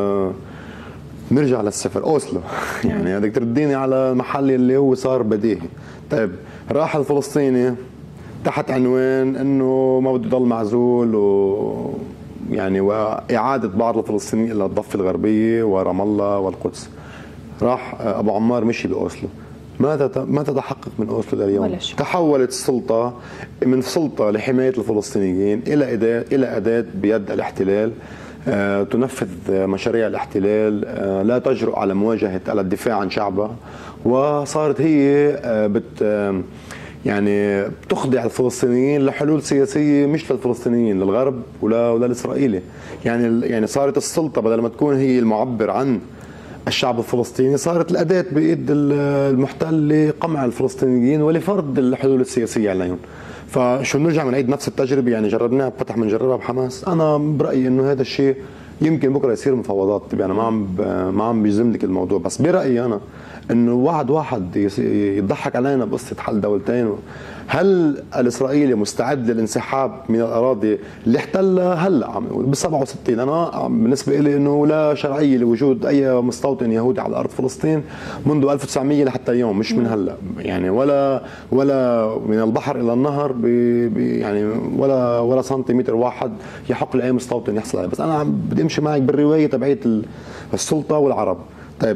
نرجع للسفر اوسلو يعني بدك ترديني على المحل اللي هو صار بديهي. طيب راح الفلسطيني تحت عنوان انه ما بده يضل معزول و يعني واعاده بعض الفلسطينيين الى الضفه الغربيه ورام الله والقدس. راح ابو عمار مشي باوسلو. ماذا ماذا تحقق من اوسلو لليوم؟ تحولت السلطه من سلطه لحمايه الفلسطينيين الى اداه الى اداه بيد الاحتلال، آه، تنفذ مشاريع الاحتلال، آه، لا تجرؤ على مواجهه على الدفاع عن شعبها، وصارت هي آه، بت آه، يعني تخضع الفلسطينيين لحلول سياسيه مش للفلسطينيين، للغرب ولا وللاسرائيلي. يعني يعني صارت السلطه بدل ما تكون هي المعبر عن الشعب الفلسطيني، صارت الأداة بإيد المحتل لقمع الفلسطينيين ولفرض الحلول السياسية عليهم. فشو نرجع بنعيد نفس التجربة؟ يعني جربناها بفتح بنجربها بحماس. أنا برأيي إنه هذا الشيء يمكن بكره يصير مفاوضات، يعني ما عم ما عم بيجزم لك الموضوع، بس برأيي أنا إنه واحد واحد يضحك علينا بقصة حل دولتين. هل الإسرائيلي مستعد للانسحاب من الأراضي اللي احتلها هلا عم بال سبعة وستين؟ أنا بالنسبة لي إنه لا شرعية لوجود أي مستوطن يهودي على أرض فلسطين منذ ألف وتسعمية لحتى اليوم، مش من هلا يعني، ولا ولا من البحر إلى النهر يعني ولا ولا سنتيمتر واحد يحق لأي مستوطن يحصل عليه. بس أنا عم بدي أمشي معك بالرواية تبعية السلطة والعرب. طيب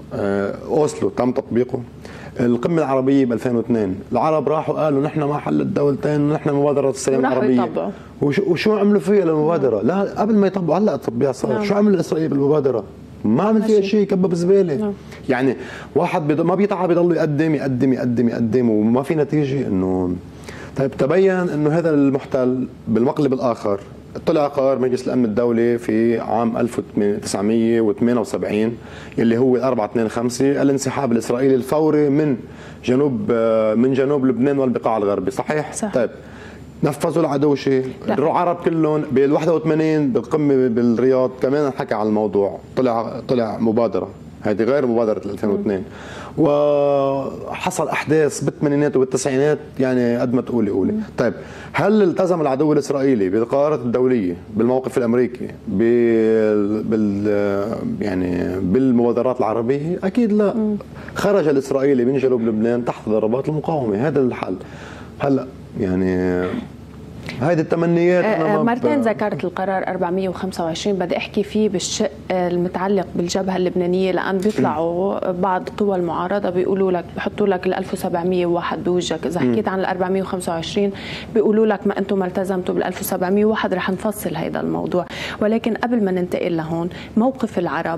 أوسلو تم تطبيقه. القمة العربية ب ألفين واثنين العرب راحوا قالوا نحن مع حل الدولتين ونحن مبادرة السلام العربية، وشو, وشو عملوا فيها المبادرة؟ لا قبل ما يطبقوا هلا التطبيق صار. نعم. شو عمل إسرائيل بالمبادرة؟ ما عمل فيها شيء، كبب زبالة. نعم. يعني واحد بيض... ما بيتعب يضل يقدم يقدم يقدم يقدم وما في نتيجة. انه طيب تبين انه هذا المحتل بالمقلب الآخر طلع قرار مجلس الامن الدولي في عام ألف وتسعمية وثمانية وسبعين اللي هو أربعة اثنين خمسة الانسحاب الاسرائيلي الفوري من جنوب من جنوب لبنان والبقاع الغربي، صحيح؟ صح. طيب نفذوا العدو شيء؟ العرب كلهم بال واحد وثمانين بالقمه بالرياض كمان حكى عن الموضوع، طلع طلع مبادره، هذه غير مبادره ألفين واثنين. وحصل احداث بالثمانينات وبالتسعينات يعني قد ما تقولي قولي. طيب هل التزم العدو الاسرائيلي بالقرارات الدوليه بالموقف الامريكي بال, بال يعني بالمبادرات العربيه؟ اكيد لا. م. خرج الاسرائيلي من جنوب لبنان تحت ضربات المقاومه، هذا الحل. هلا يعني هيدي التمنيات. أنا مرتين ذكرت القرار أربعمية وخمسة وعشرين، بدي احكي فيه بالشق المتعلق بالجبهه اللبنانيه، لان بيطلعوا بعض قوى المعارضه بيقولوا لك بحطوا لك ال ألف وسبعمية وواحد بوجهك، اذا حكيت عن ال أربعمية وخمسة وعشرين بيقولوا لك ما انتم ما التزمتوا بال ألف وسبعمية وواحد. رح نفصل هذا الموضوع، ولكن قبل ما ننتقل لهون موقف العرب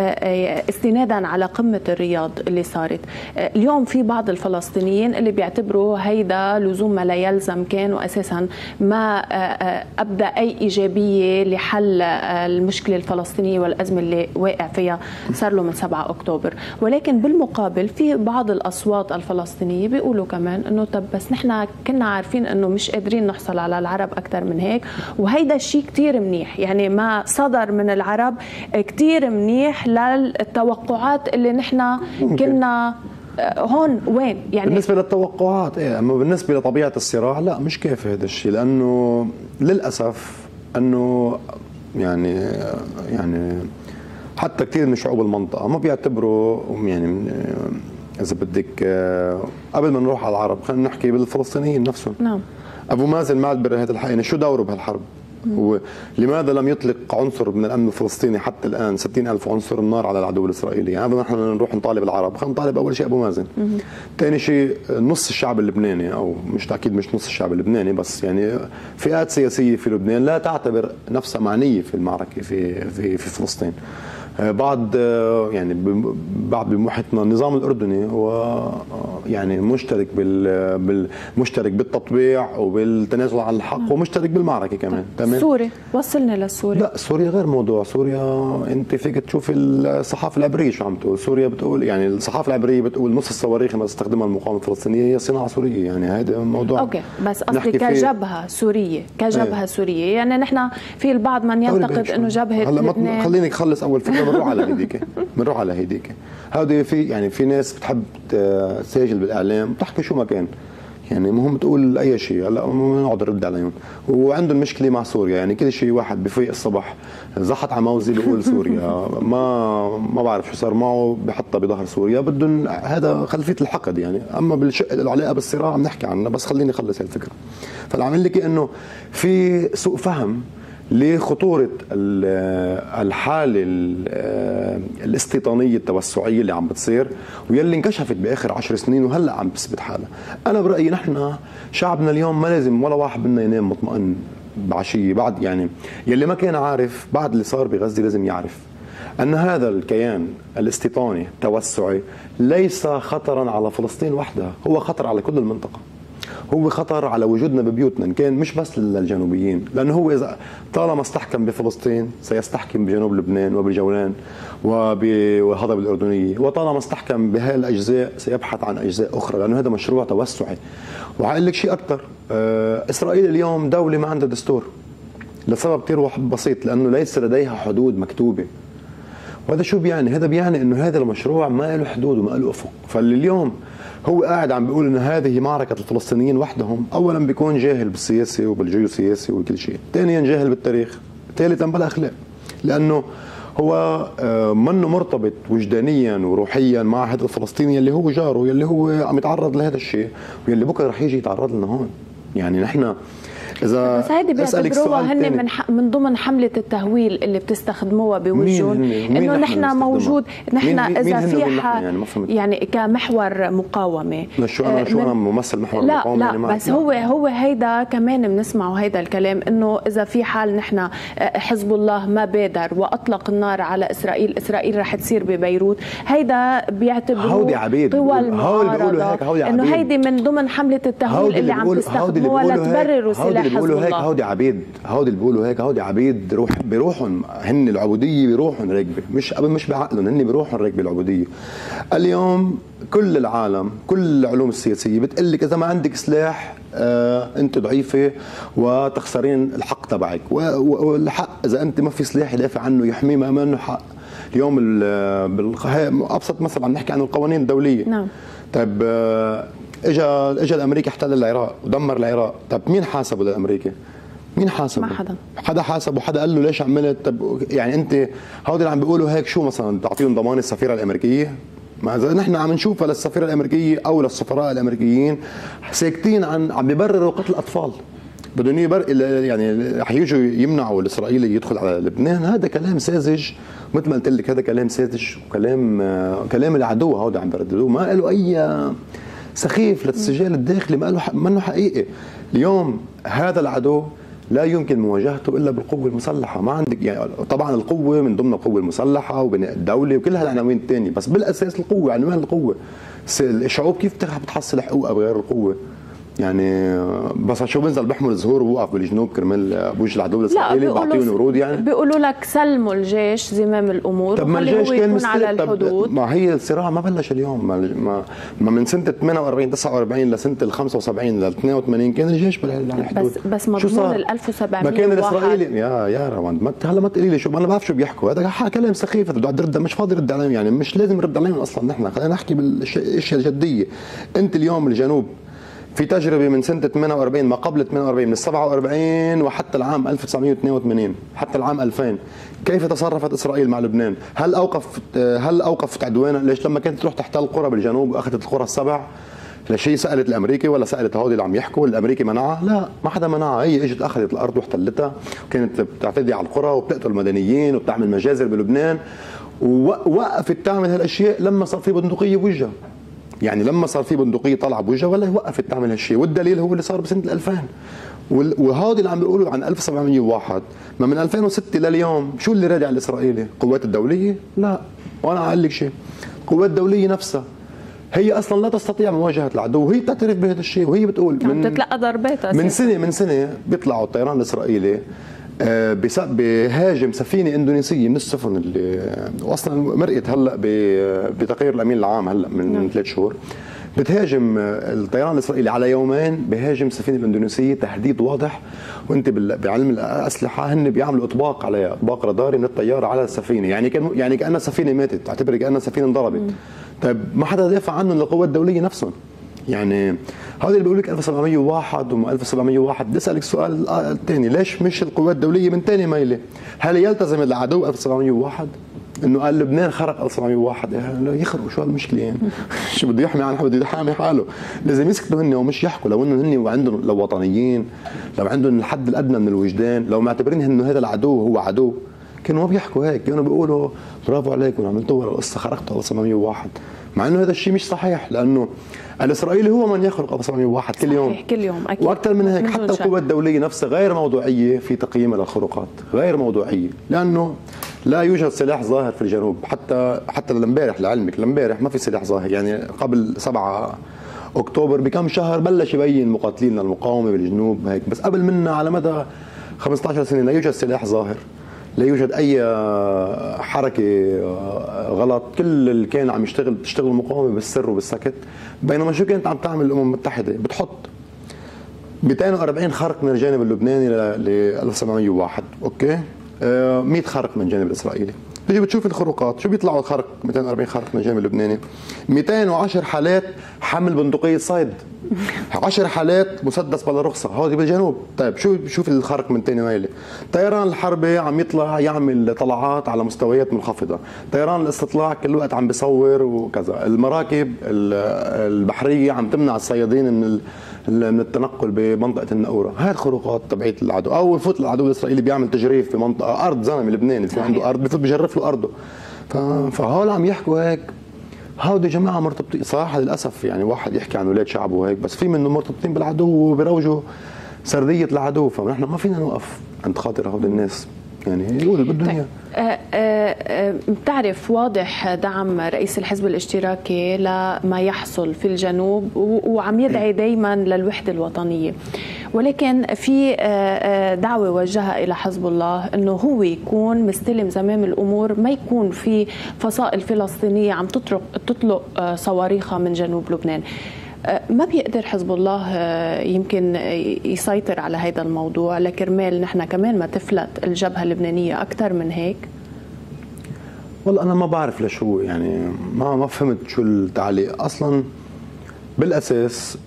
استنادا على قمه الرياض اللي صارت اليوم، في بعض الفلسطينيين اللي بيعتبروا هيدا لزوم ما لا يلزم كان، واساسا ما أبدأ أي إيجابية لحل المشكلة الفلسطينية والأزمة اللي واقع فيها صار له من سبعة أكتوبر. ولكن بالمقابل في بعض الأصوات الفلسطينية بيقولوا كمان أنه طب بس نحن كنا عارفين أنه مش قادرين نحصل على العرب أكثر من هيك، وهيدا الشيء كتير منيح. يعني ما صدر من العرب كتير منيح للتوقعات اللي نحن كنا هون وين يعني. بالنسبه للتوقعات ايه، اما بالنسبه لطبيعه الصراع لا مش كافي هذا الشيء، لانه للاسف انه يعني يعني حتى كثير من شعوب المنطقه ما بيعتبروا يعني اذا بدك قبل ما نروح على العرب خلينا نحكي بالفلسطينيين نفسهم. نعم. ابو مازن معتبر هذا الحقيقه شو دوره بهالحرب؟ ولماذا لم يطلق عنصر من الامن الفلسطيني حتى الان ستين ألف عنصر النار على العدو الاسرائيلي؟ يعني قبل نحن نروح نطالب العرب خلينا نطالب اول شيء ابو مازن. ثاني شيء نص الشعب اللبناني، او مش اكيد مش نص الشعب اللبناني بس يعني فئات سياسيه في لبنان لا تعتبر نفسها معنيه في المعركه في في في فلسطين. بعض يعني بعض بمحيطنا النظام الاردني هو يعني مشترك بال مشترك بالتطبيع وبالتنازل عن الحق ومشترك بالمعركه كمان. تمام. سوري وصلنا لسوريا. لا سوريا غير موضوع. سوريا انت فيك تشوف الصحافه العبريه شو عم تقول. سوريا بتقول يعني الصحافه العبريه بتقول نص الصواريخ اللي تستخدمها المقاومه الفلسطينيه هي صناعه سوريه. يعني هذا موضوع اوكي، بس قصدي كجبهه سوريه كجبهه ايه. سوريه يعني نحن في البعض من يعتقد انه جبهه هلا خليني اخلص اول فكره بنروح على هيديك بنروح على هيديك هودي في يعني في ناس بتحب تسجل بالاعلام بتحكي شو ما كان، يعني مهم تقول اي شيء. هلا ما نقعد نرد عليهم. وعندهم مشكله مع سوريا، يعني كل شيء واحد بفيق الصبح زحط على موزي بيقول سوريا ما ما بعرف شو صار معه بحطها بظهر سوريا، بدهم هذا خلفيه الحقد يعني. اما بالشق العلاقه بالصراع عم نحكي عنها، بس خليني اخلص هالفكره. فاللي عامل لك انه في سوء فهم لخطورة الحالة الاستيطانية التوسعية اللي عم بتصير ويلي انكشفت بآخر عشر سنين وهلأ عم تثبت حالها. أنا برأيي نحن شعبنا اليوم ما لازم ولا واحد منا ينام مطمئن بعشية بعد، يعني يلي ما كان عارف بعد اللي صار بغزة لازم يعرف أن هذا الكيان الاستيطاني التوسعي ليس خطرا على فلسطين وحدها، هو خطر على كل المنطقة، هو خطر على وجودنا ببيوتنا إن كان مش بس للجنوبيين، لأنه هو إذا طالما استحكم بفلسطين سيستحكم بجنوب لبنان وبجولان وبهضبة الأردنية، وطالما استحكم بهذه الأجزاء سيبحث عن أجزاء أخرى، لأنه هذا مشروع توسعي. وهقول لك شيء أكثر، إسرائيل اليوم دولة ما عندها دستور لسبب كثير بسيط، لأنه ليس لديها حدود مكتوبة. وهذا شو بيعني؟ هذا بيعني انه هذا المشروع ما له حدود وما له افق، فاللي اليوم هو قاعد عم بيقول انه هذه معركه الفلسطينيين وحدهم، اولا بيكون جاهل بالسياسه وبالجيوسياسي وكل شيء، ثانيا جاهل بالتاريخ، ثالثا بلا اخلاق، لانه هو منه مرتبط وجدانيا وروحيا مع هذا الفلسطيني اللي هو جاره، يلي هو عم يتعرض لهذا الشيء واللي بكره رح يجي يتعرض لنا هون. يعني نحن إذا بس هيدي بيعتبروها هن من من ضمن حملة التهويل اللي بتستخدموها بوجههم، انه نحن موجود، نحن اذا في يعني, يعني كمحور مقاومة. شو انا شو انا ممثل محور لا مقاومة؟ لا بس هو هو هيدا كمان بنسمعه هيدا الكلام، انه اذا في حال نحن حزب الله ما بادر واطلق النار على اسرائيل، اسرائيل رح تصير ببيروت، هيدا بيعتبروه قوى المعارضة، انه هيدي من ضمن حملة التهويل اللي عم تستخدموها لتبرروا سلاح بيقولوا هيك هودي عبيد، هودي اللي بيقولوا هيك هودي عبيد روح بروحهم، هن العبوديه بروحهم راكبه، مش مش بعقلهم، هن بروحهم راكبه العبوديه. اليوم كل العالم كل العلوم السياسيه بتقول لك اذا ما عندك سلاح آه انت ضعيفه وتخسرين الحق تبعك، والحق اذا انت ما في سلاح يدافع عنه يحميه ما منه حق. اليوم ابسط مثلا عم نحكي عن القوانين الدوليه. نعم. طيب آه اجى اجى الامريكي احتل العراق ودمر العراق، طب مين حاسبه للامريكي؟ مين حاسبه؟ ما حدا حدا حاسبه، حدا قال له ليش عملت؟ طب يعني انت هودي اللي عم بيقولوا هيك شو مثلا تعطيهم ضمان السفيره الامريكيه؟ ما اذا نحن عم نشوفها للسفيره الامريكيه او للسفراء الامريكيين ساكتين عن عم بيبرروا قتل الاطفال. بدهم يبر يعني رح يجوا يمنعوا الاسرائيلي يدخل على لبنان، هذا كلام ساذج مثل ما قلت لك، هذا كلام ساذج وكلام كلام العدو هودي عم برددوه، ما له اي سخيف للسجال الداخلي، ما له منه حقيقي. اليوم هذا العدو لا يمكن مواجهته الا بالقوه المسلحه، ما عندك يعني طبعا القوه من ضمن القوه المسلحه وبناء الدوله وكل هالعناوين الثانيه، بس بالاساس القوه، عنوان القوه. الشعوب كيف بتحصل حقوقها بغير القوه؟ يعني بس شو بنزل بحمل زهور ووقف بالجنوب كرمال بوجه العدو الاسرائيلي بعطيهم ورود؟ يعني بيقولوا لك سلموا الجيش زمام الامور، طب ما الجيش كان يكون على الحدود. ما هي الصراع ما بلش اليوم، ما, ما من سنه ثمانية وأربعين تسعة وأربعين لسنه ال خمسة وسبعين ل اثنين وثمانين كان الجيش على الحدود. بس بس مضمون ال ألف وسبعمية ما كان الاسرائيلي يا يا روان ما هلا ما تقولي لي شو، انا بعرف شو بيحكوا، هذا كلام سخيف بده ترد، مش فاضي رد عليهم، يعني مش لازم نرد عليهم اصلا. نحن خلينا نحكي بالاشياء الجديه. انت اليوم الجنوب في تجربة من سنة ثمانية وأربعين ما قبل ثمانية وأربعين من سبعة وأربعين وحتى العام ألف وتسعمية واثنين وثمانين حتى العام ألفين، كيف تصرفت إسرائيل مع لبنان؟ هل أوقفت هل أوقفت عدوانا؟ ليش لما كانت تروح تحتل قرى بالجنوب وأخذت القرى السبع لشيء سألت الأمريكي ولا سألت هودي اللي عم يحكوا؟ الأمريكي منعها؟ لا، ما حدا منعها، هي اجت أخذت الأرض واحتلتها وكانت بتعتدي على القرى وبتقتل المدنيين وبتعمل مجازر بلبنان، ووقفت تعمل هالأشياء لما صار في بندقية بوجهها. يعني لما صار في بندقيه طالعه بوجهها ولا وقفت تعمل هالشيء، والدليل هو اللي صار بسنه ألفين. وهذا اللي عم بيقولوا عن ألف وسبعمية وواحد، ما من ألفين وستة لليوم شو اللي رادع الاسرائيلي؟ القوات الدوليه؟ لا، وانا اقول لك شيء، القوات الدوليه نفسها هي اصلا لا تستطيع مواجهه العدو، وهي بتعترف بهذا الشيء، وهي بتقول من بتتلقى ضربات من سنه من سنه بيطلعوا الطيران الاسرائيلي بهاجم سفينه اندونيسيه من السفن اللي واصلا مرقت هلا بتقرير الامين العام هلا من ثلاث شهور، بتهاجم الطيران الاسرائيلي على يومين بهاجم السفينه الاندونيسيه تهديد واضح، وانت بعلم الاسلحه هن بيعملوا اطباق عليها، اطباق راداري من الطياره على السفينه، يعني كان يعني كانها السفينه ماتت، اعتبر كانها سفينه انضربت. طيب ما حدا دافع عنهم القوات الدوليه نفسهم. يعني هذا اللي بيقول لك ألف وسبعمية وواحد و ألف وسبعمية وواحد، بدي اسالك السؤال الثاني، ليش مش القوات الدوليه من ثاني ميله؟ هل يلتزم العدو ألف وسبعمية وواحد؟ انه قال لبنان خرق ألف وسبعمية وواحد، يعني يخرقوا شو هالمشكله يعني؟ شو بده يحمي عن بده يحامي حاله؟ لازم يسكتوا هن ومش يحكوا. لو انه هن وعندهم لو وطنيين، لو عندهم الحد الادنى من الوجدان، لو معتبرين انه هذا العدو هو عدو، كانوا ما بيحكوا هيك، كانوا بيقولوا برافو عليكم عملتوا القصه خرقتوا ألف وسبعمية وواحد، مع انه هذا الشيء مش صحيح، لانه الاسرائيلي هو من يخرق ألف وسبعمية وواحد كل يوم كل يوم أكيد. واكثر من هيك. حتى القوى الدوليه نفسها غير موضوعيه في تقييمها للخروقات، غير موضوعيه، لانه لا يوجد سلاح ظاهر في الجنوب. حتى حتى لامبارح لعلمك لامبارح ما في سلاح ظاهر، يعني قبل سبعة اكتوبر بكم شهر بلش يبين مقاتلين للمقاومه بالجنوب هيك، بس قبل منا على مدى خمسة عشر سنه لا يوجد سلاح ظاهر، لا يوجد اي حركه غلط. كل اللي كان عم يشتغل بتشتغل المقاومه بالسر وبالسكت. بينما شو كانت عم تعمل الامم المتحده؟ بتحط مئتين وأربعين خرق من الجانب اللبناني ل ألف وسبعمية وواحد، اوكي، آه مئة خرق من الجانب الاسرائيلي. تيجي بتشوف الخروقات شو بيطلعوا الخرق، مئتين وأربعين خرق من الجانب اللبناني، مئتين وعشرة حالات حمل بندقيه صيد، عشر حالات مسدس بلا رخصه، هذه بالجنوب. طيب شو شوف الخرق من ثاني ميله، طيران الحربي عم يطلع يعمل طلعات على مستويات منخفضه، طيران الاستطلاع كل وقت عم بيصور وكذا، المراكب البحريه عم تمنع الصيادين من من التنقل بمنطقه النقوره. هاي الخروقات تبعيت العدو. او يفوت العدو الاسرائيلي بيعمل تجريف في منطقه ارض زلمه لبناني في عنده ارض، بفوت بجرف له ارضه. فهول عم يحكوا هيك، هودي جماعه مرتبطين صراحه للاسف. يعني واحد يحكي عن اولاد شعبه وهيك، بس في منهم مرتبطين بالعدو وبيروجوا سرديه العدو. فنحن ما فينا نوقف عند خاطر هودي الناس، يعني يقول بالدنيا. بتعرف واضح دعم رئيس الحزب الاشتراكي لما يحصل في الجنوب، وعم يدعي دائما للوحده الوطنيه، ولكن في دعوه وجهها الى حزب الله انه هو يكون مستلم زمام الامور، ما يكون في فصائل فلسطينيه عم تطلق تطلق صواريخها من جنوب لبنان. ما بيقدر حزب الله يمكن يسيطر على هذا الموضوع لكرمال نحن كمان ما تفلت الجبهة اللبنانية أكثر من هيك؟ والله أنا ما بعرف ليش هو، يعني ما ما فهمت شو التعليق أصلا. بالأساس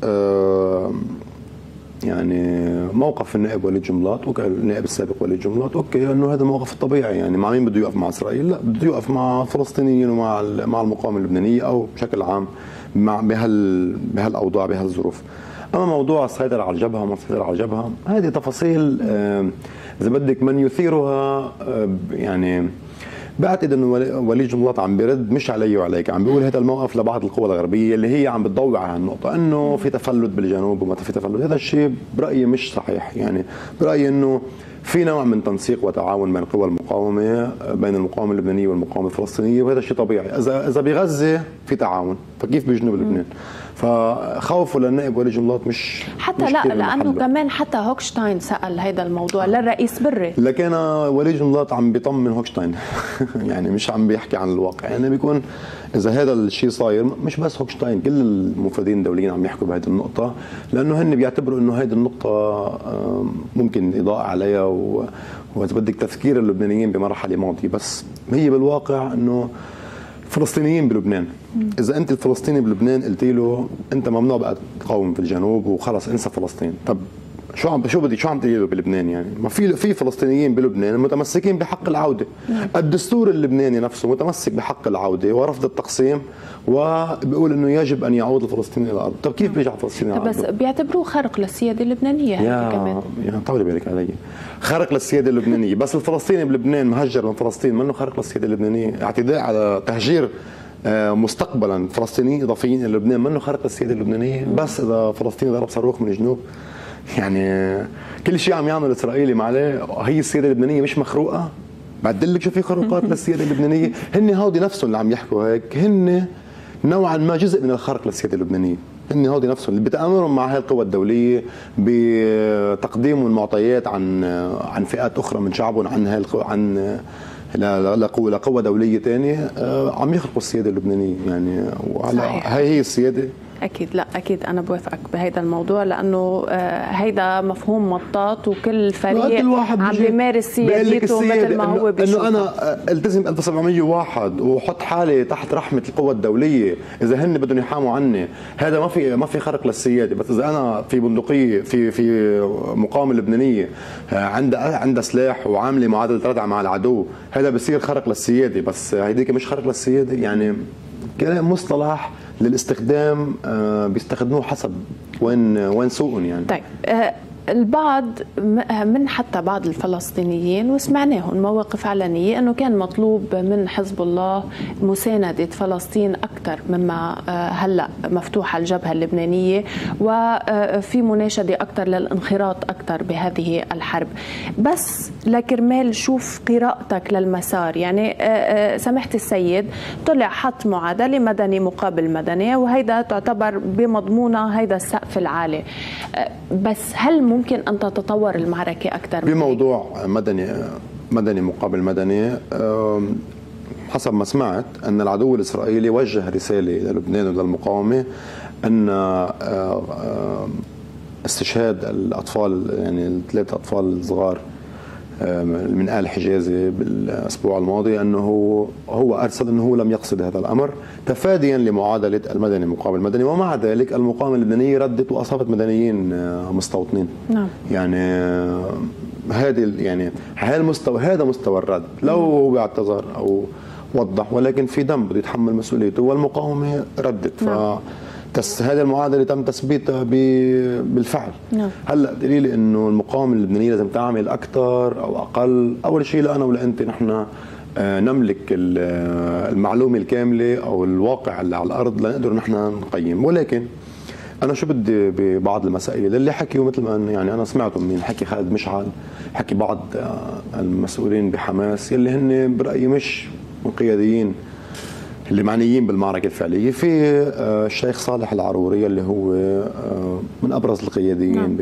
يعني موقف النائب وليد جملاط والنائب السابق وليد جملاط اوكي، انه هذا الموقف الطبيعي. يعني مع مين بده يوقف؟ مع اسرائيل؟ لا، بده يوقف مع الفلسطينيين ومع مع المقاومه اللبنانيه، او بشكل عام مع بهال بهالاوضاع بهالظروف. اما موضوع السيطره على الجبهه وما السيطره على الجبهه، هذه تفاصيل اذا بدك من يثيرها. يعني بعتقد انه وليد جملاط عم بيرد مش علي وعليك، عم بيقول هذا الموقف لبعض القوى الغربيه اللي هي عم بتضوع على النقطه انه في تفلت بالجنوب وما في تفلت. هذا الشيء برايي مش صحيح. يعني برايي انه في نوع من تنسيق وتعاون بين قوى المقاومه، بين المقاومه اللبنانيه والمقاومه الفلسطينيه، وهذا شيء طبيعي. اذا اذا بغزه في تعاون، فكيف بجنوب لبنان؟ فخوفه للنائب وليد جملاط مش حتى لا، لانه كمان حتى هوكشتاين سال هذا الموضوع للرئيس بري، لكن وليد جملاط عم بيطمن هوكشتاين يعني مش عم بيحكي عن الواقع. يعني بيكون اذا هذا الشيء صاير، مش بس هوكشتاين، كل المفادين الدوليين عم يحكوا بهذه النقطه، لانه هن بيعتبروا انه هذه النقطه ممكن الاضاءه عليها واذا بدك تذكير اللبنانيين بمرحله ماضيه. بس هي بالواقع انه فلسطينيين بلبنان، اذا انت الفلسطيني بلبنان قلت له انت ممنوع بقى تقاوم في الجنوب وخلص انسى فلسطين، طب شو عم شو بدي شو عم تقولي له بلبنان؟ يعني ما في في فلسطينيين بلبنان متمسكين بحق العوده. الدستور اللبناني نفسه متمسك بحق العوده ورفض التقسيم، وبيقول انه يجب ان يعود الفلسطيني الى الارض. طب كيف بيرجع الفلسطيني على الارض؟ بس بيعتبروه خرق للسياده اللبنانيه يا كمان. يا طولي بالك علي، خرق للسياده اللبنانيه. بس الفلسطيني بلبنان مهجر من فلسطين منه خرق للسياده اللبنانيه. اعتداء على تهجير مستقبلا فلسطينيين اضافيين الى لبنان منه خرق للسياده اللبنانيه. بس اذا فلسطيني ضرب صاروخ من الجنوب، يعني كل شيء عم يعمل الاسرائيلي معليه هي السياده اللبنانيه مش مخروقه. بعدل لك شو في خروقات للسياده اللبنانيه. هن هودي نفسهم اللي عم يحكوا هيك، هن نوعا ما جزء من الخرق للسياده اللبنانيه. هن هودي نفسهم اللي بتآمرهم مع هاي القوى الدوليه بتقديم المعطيات عن عن فئات اخرى من شعبهم، عن هاي عن لقوة لقوة دولية ثانية، عم يخرقوا السيادة اللبنانية. يعني وعلى هاي هي السيادة اكيد لا اكيد انا بوافقك بهذا الموضوع، لانه هيدا مفهوم مطاط وكل فريق عم بيمارس سيادته مثل ما هو بيشوف. انه انا التزم ألف وسبعمية وواحد وحط حالي تحت رحمه القوى الدوليه، اذا هن بدهم يحاموا عني هذا ما في ما في خرق للسياده، بس اذا انا في بندقيه في في مقاومه لبنانيه عندها عندها سلاح وعامله معادله ردع مع العدو، هذا بصير خرق للسياده، بس هيديك مش خرق للسياده. يعني كلام مصطلح للاستخدام بيستخدموه حسب وين وين سوقهم يعني. طيب البعض من حتى بعض الفلسطينيين وسمعناهم مواقف علنية أنه كان مطلوب من حزب الله مساندة فلسطين أكثر مما هلأ مفتوحة الجبهة اللبنانية، وفي مناشدة أكثر للانخراط أكثر بهذه الحرب. بس لكرمال شوف قراءتك للمسار، يعني سماحة السيد طلع حط معادلة مدني مقابل مدني، وهيدا تعتبر بمضمونة هيدا السقف العالي، بس هل ممكن أن تتطور المعركة أكثر؟ بموضوع مدني مدني مقابل مدني، حسب ما سمعت أن العدو الإسرائيلي وجه رسالة للبنان وللمقاومة أن استشهاد الأطفال، يعني الثلاثة أطفال الصغار من آل حجازي بالأسبوع الماضي، أنه هو أرسل أنه هو لم يقصد هذا الأمر تفاديا لمعادلة المدني مقابل المدني، ومع ذلك المقاومة اللبنانية ردت وأصابت مدنيين مستوطنين. نعم. يعني هذه يعني هالمستوى هذا مستوى الرد، لو هو اعتذر أو وضح، ولكن في دم بده يتحمل مسؤوليته، والمقاومة ردت. نعم. ف تس هذه المعادله تم تثبيتها بالفعل. نعم. هلا دليل انه المقاومه اللبنانيه لازم تعمل اكثر او اقل. اول شيء لانا ولانت نحن نملك المعلومه الكامله او الواقع اللي على الارض لنقدر نحن نقيم، ولكن انا شو بدي ببعض المسائل اللي حكيوا، مثل ما يعني انا سمعته من حكي خالد مشعل، حكي بعض المسؤولين بحماس يلي هن برايي مش من قياديين اللي معنيين بالمعركة الفعلية، في الشيخ صالح العروري اللي هو من أبرز القياديين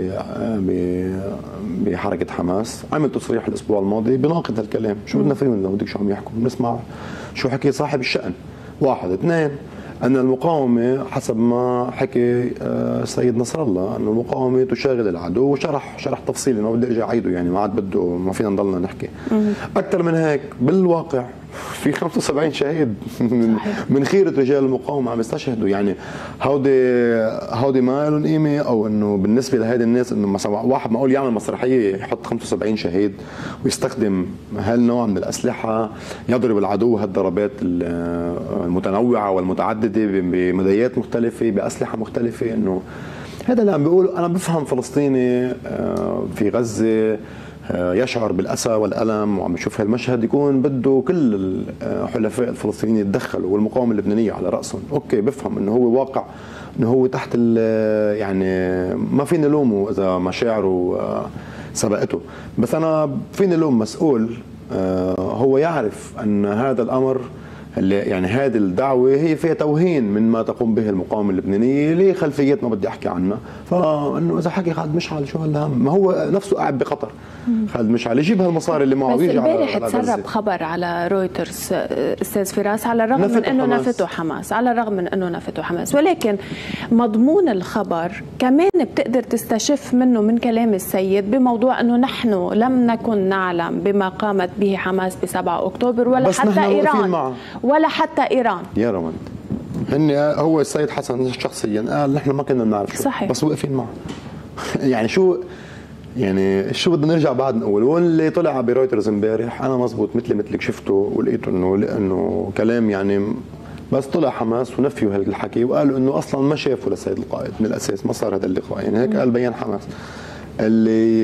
بحركة حماس، عمل تصريح الأسبوع الماضي بناقض هالكلام. شو بدنا فيه منه؟ بدك شو عم يحكوا؟ بنسمع شو حكي صاحب الشأن. واحد اثنين، أن المقاومة حسب ما حكي السيد نصر الله أن المقاومة تشاغل العدو، وشرح شرح تفصيلي ما بدي أرجع أعيده، يعني ما عاد بده ما فينا نضلنا نحكي أكثر من هيك. بالواقع في خمسة وسبعين شهيد من, من خيرة رجال المقاومة عم يستشهدوا، يعني هودي هودي ما لهم قيمة، أو إنه بالنسبة لهيدي الناس إنه مثلا واحد معقول يعمل مسرحية يحط خمسة وسبعين شهيد ويستخدم هالنوع من الأسلحة يضرب العدو هالضربات المتنوعة والمتعددة بمدايات مختلفة بأسلحة مختلفة. إنه هذا اللي عم بيقوله. أنا بفهم فلسطيني في غزة يشعر بالأسى والألم وعم يشوف هالمشهد يكون بده كل الحلفاء الفلسطينيين يتدخلوا والمقاومة اللبنانية على رأسهم. أوكي بفهم إنه هو واقع، إنه هو تحت يعني ما فيني لومه إذا مشاعره سبقته، بس أنا فيني لوم مسؤول هو يعرف أن هذا الأمر اللي يعني هذه الدعوة هي فيها توهين من ما تقوم به المقاومة اللبنانية لخلفيات ما بدي أحكي عنها. فإنه إذا حكي خالد مشعل شو هالهم، ما هو نفسه قاعد بقطر. خالد مشعل يجيب هالمصاري اللي معه ويجي على امبارح تسرب خبر على رويترز استاذ فراس على الرغم من انه نفته حماس، على الرغم من انه نفته حماس، ولكن مضمون الخبر كمان بتقدر تستشف منه من كلام السيد بموضوع انه نحن لم نكن نعلم بما قامت به حماس ب سبعة أكتوبر ولا حتى ايران ولا حتى ايران. يا رمض هن هو السيد حسن شخصيا قال نحن ما كنا بنعرف شو، صحيح. بس واقفين معه. يعني شو يعني شو بدنا نرجع بعد نقول؟ واللي طلع برويترز امبارح انا مزبوط مثلي مثلك شفته ولقيته انه لانه كلام يعني، بس طلع حماس ونفيوا هذا الحكي وقالوا انه اصلا ما شافوا للسيد القائد من الاساس، ما صار هذا اللقاء. يعني هيك قال بيان حماس. اللي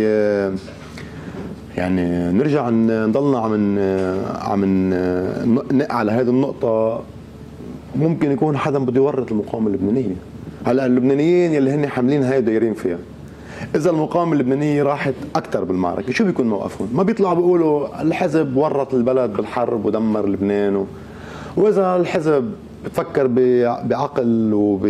يعني نرجع نضلنا عم عم نقع على هذه النقطه، ممكن يكون حدا بده يورط المقاومه اللبنانيه. هلا اللبنانيين يلي هن حاملين هاي دايرين فيها، إذا المقاومة اللبنانية راحت أكثر بالمعركة شو بيكون موقفهم؟ ما بيطلعوا بيقولوا الحزب ورط البلد بالحرب ودمر لبنان و... وإذا الحزب بتفكر بعقل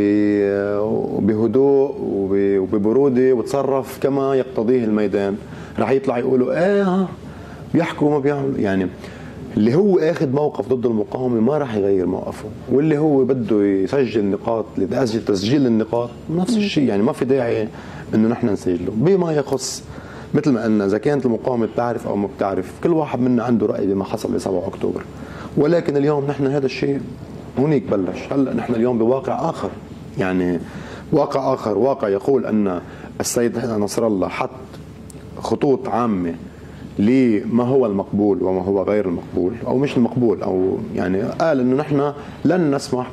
وبهدوء وببرودة وتصرف كما يقتضيه الميدان، راح يطلع يقولوا إيه بيحكوا ما بيعملوا. يعني اللي هو اخذ موقف ضد المقاومه ما راح يغير موقفه، واللي هو بده يسجل نقاط لاجل تسجيل النقاط نفس الشيء، يعني ما في داعي انه نحن نسجله. بما يخص مثل ما قلنا اذا كانت المقاومه بتعرف او ما بتعرف، كل واحد منا عنده راي بما حصل ب سبعة أكتوبر، ولكن اليوم نحن هذا الشيء هونيك بلش. هلا نحن اليوم بواقع اخر، يعني واقع اخر، واقع يقول ان السيد نصر الله حط خطوط عامه لما هو المقبول وما هو غير المقبول او مش المقبول، او يعني قال انه نحن لن نسمح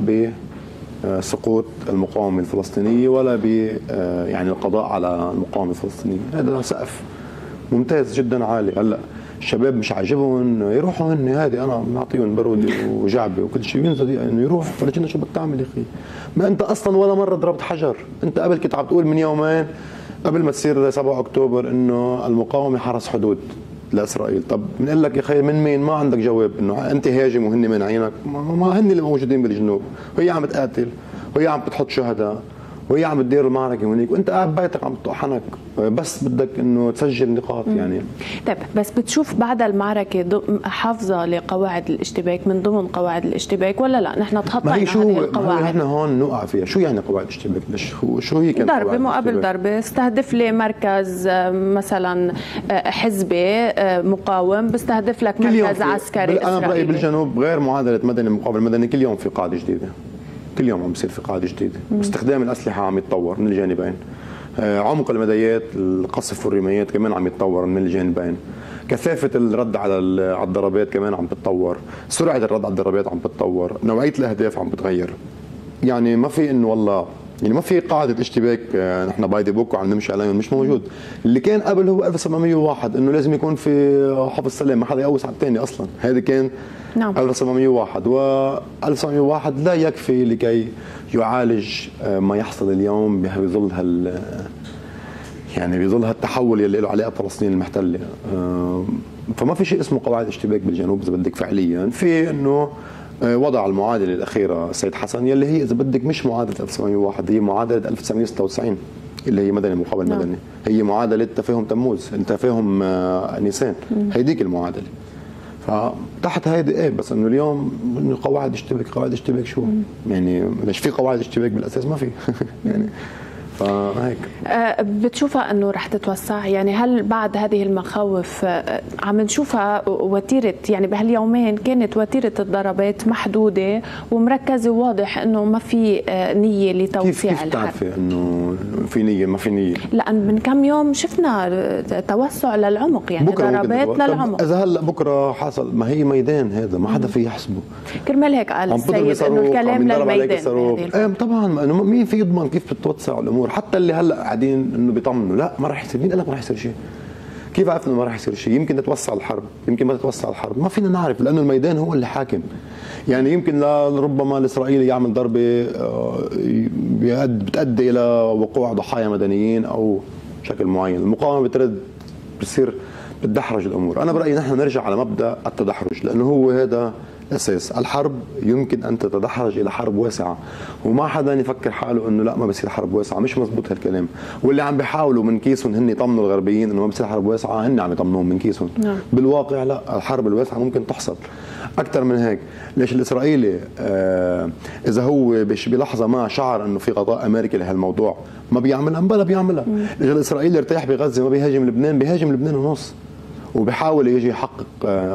بسقوط المقاومه الفلسطينيه ولا ب يعني القضاء على المقاومه الفلسطينيه. هذا سقف ممتاز جدا عالي. هلا الشباب مش عاجبهم يروحوا هن، هذه انا بنعطيهم برودي وجعبه وكل شيء، بينزل انه يروح فرجينا شو بدك تعمل يا اخي. ما انت اصلا ولا مره ضربت حجر، انت قبل كنت عم تقول من يومين قبل ما تصير سبعة أكتوبر انه المقاومه حرس حدود لاسرائيل. طب بنقول لك يا اخي من مين؟ ما عندك جواب انه انت هاجم وهن مانعينك، ما هن اللي موجودين بالجنوب، وهي عم تقاتل وهي عم بتحط شهداء وهي عم تدير المعركه هونيك، وانت قاعد ببيتك عم تطحنك، بس بدك انه تسجل نقاط. يعني طيب بس بتشوف بعد المعركه حافظه لقواعد الاشتباك من ضمن قواعد الاشتباك ولا لا؟ نحن تخطينا هذه القواعد. نحن هون نوقع فيها. شو يعني قواعد الاشتباك؟ شو هي كانت ضربه مقابل ضربه، استهدف لي مركز مثلا حزبي مقاوم، بستهدف لك مركز عسكري انا برايي بالجنوب غير معادله مدني مقابل مدني، كل يوم في قاعده جديده، كل يوم عم بصير في قاعده جديده، استخدام الاسلحه عم يتطور من الجانبين، عمق المدايات القصف والرمايات كمان عم يتطور من الجانبين، كثافه الرد على على الضربات كمان عم تتطور، سرعه الرد على الضربات عم تتطور، نوعيه الاهداف عم بتغير. يعني ما في انه والله يعني ما في قاعده اشتباك نحن باي ذا بوك وعم نمشي عليهم، مش موجود. اللي كان قبل هو ألف وسبعمية وواحد انه لازم يكون في حفظ سلام، ما حدا يقوس على الثاني اصلا، هذا كان نعم. ألف وسبعمية وواحد، و ألف وسبعمية وواحد لا يكفي لكي يعالج ما يحصل اليوم بظل هال يعني بظل هالتحول اللي له علاقه بفلسطين المحتله. فما في شيء اسمه قواعد اشتباك بالجنوب اذا بدك. فعليا في انه وضع المعادله الاخيره السيد حسن يلي هي اذا بدك مش معادله ألف وسبعمية وواحد، هي معادله ألف وتسعمية وستة وتسعين اللي هي مدني مقابل نعم. مدني، هي معادله تفاهم تموز، تفاهم نيسان، هيديك المعادله. فتحت هيدي ايه، بس انه اليوم انه قواعد اشتباك، قواعد اشتباك شو؟ يعني ليش في قواعد اشتباك بالاساس؟ ما في يعني فهيك. بتشوفها انه رح تتوسع؟ يعني هل بعد هذه المخاوف عم نشوفها وتيره، يعني بهاليومين كانت وتيره الضربات محدوده ومركزه، واضح انه ما في نيه لتوسيع كيف الحرب. كيف بتعرفي انه في نيه؟ ما في نيه، لان من كم يوم شفنا توسع للعمق، يعني ضربات للعمق. اذا هلا بكره حصل، ما هي ميدان هذا ما حدا في يحسبه. كرمال هيك قال السيد انه الكلام للميدان. ايه طبعا، انه مين في يضمن كيف بتتوسع الامور؟ حتى اللي هلا قاعدين انه بيطمنوا لا ما راح يصير، مين قال لك ما راح يصير شيء؟ كيف عرفنا ما راح يصير شيء؟ يمكن تتوسع الحرب، يمكن ما تتوسع الحرب، ما فينا نعرف لانه الميدان هو اللي حاكم. يعني يمكن لربما الاسرائيلي يعمل ضربه بتؤدي الى وقوع ضحايا مدنيين او شكل معين، المقاومه بترد بتصير بتدحرج الامور. انا برايي نحن نرجع على مبدا التدحرج، لانه هو هذا اساس الحرب. يمكن ان تتدحرج الى حرب واسعه، وما حدا يفكر حاله انه لا ما بصير حرب واسعه، مش مزبوط هالكلام. واللي عم بيحاولوا من كيسهم هن يطمنوا الغربيين انه ما بصير حرب واسعه، هن عم يطمنوهم من كيسهم. نعم. بالواقع لا، الحرب الواسعه ممكن تحصل اكثر من هيك. ليش الاسرائيلي آه اذا هو بلحظه ما شعر انه في غطاء امريكي لهالموضوع ما بيعملها، بلا بيعملها. ليش الاسرائيلي ارتاح بغزه ما بيهاجم لبنان؟ بيهاجم لبنان ونص، وبحاول يجي يحقق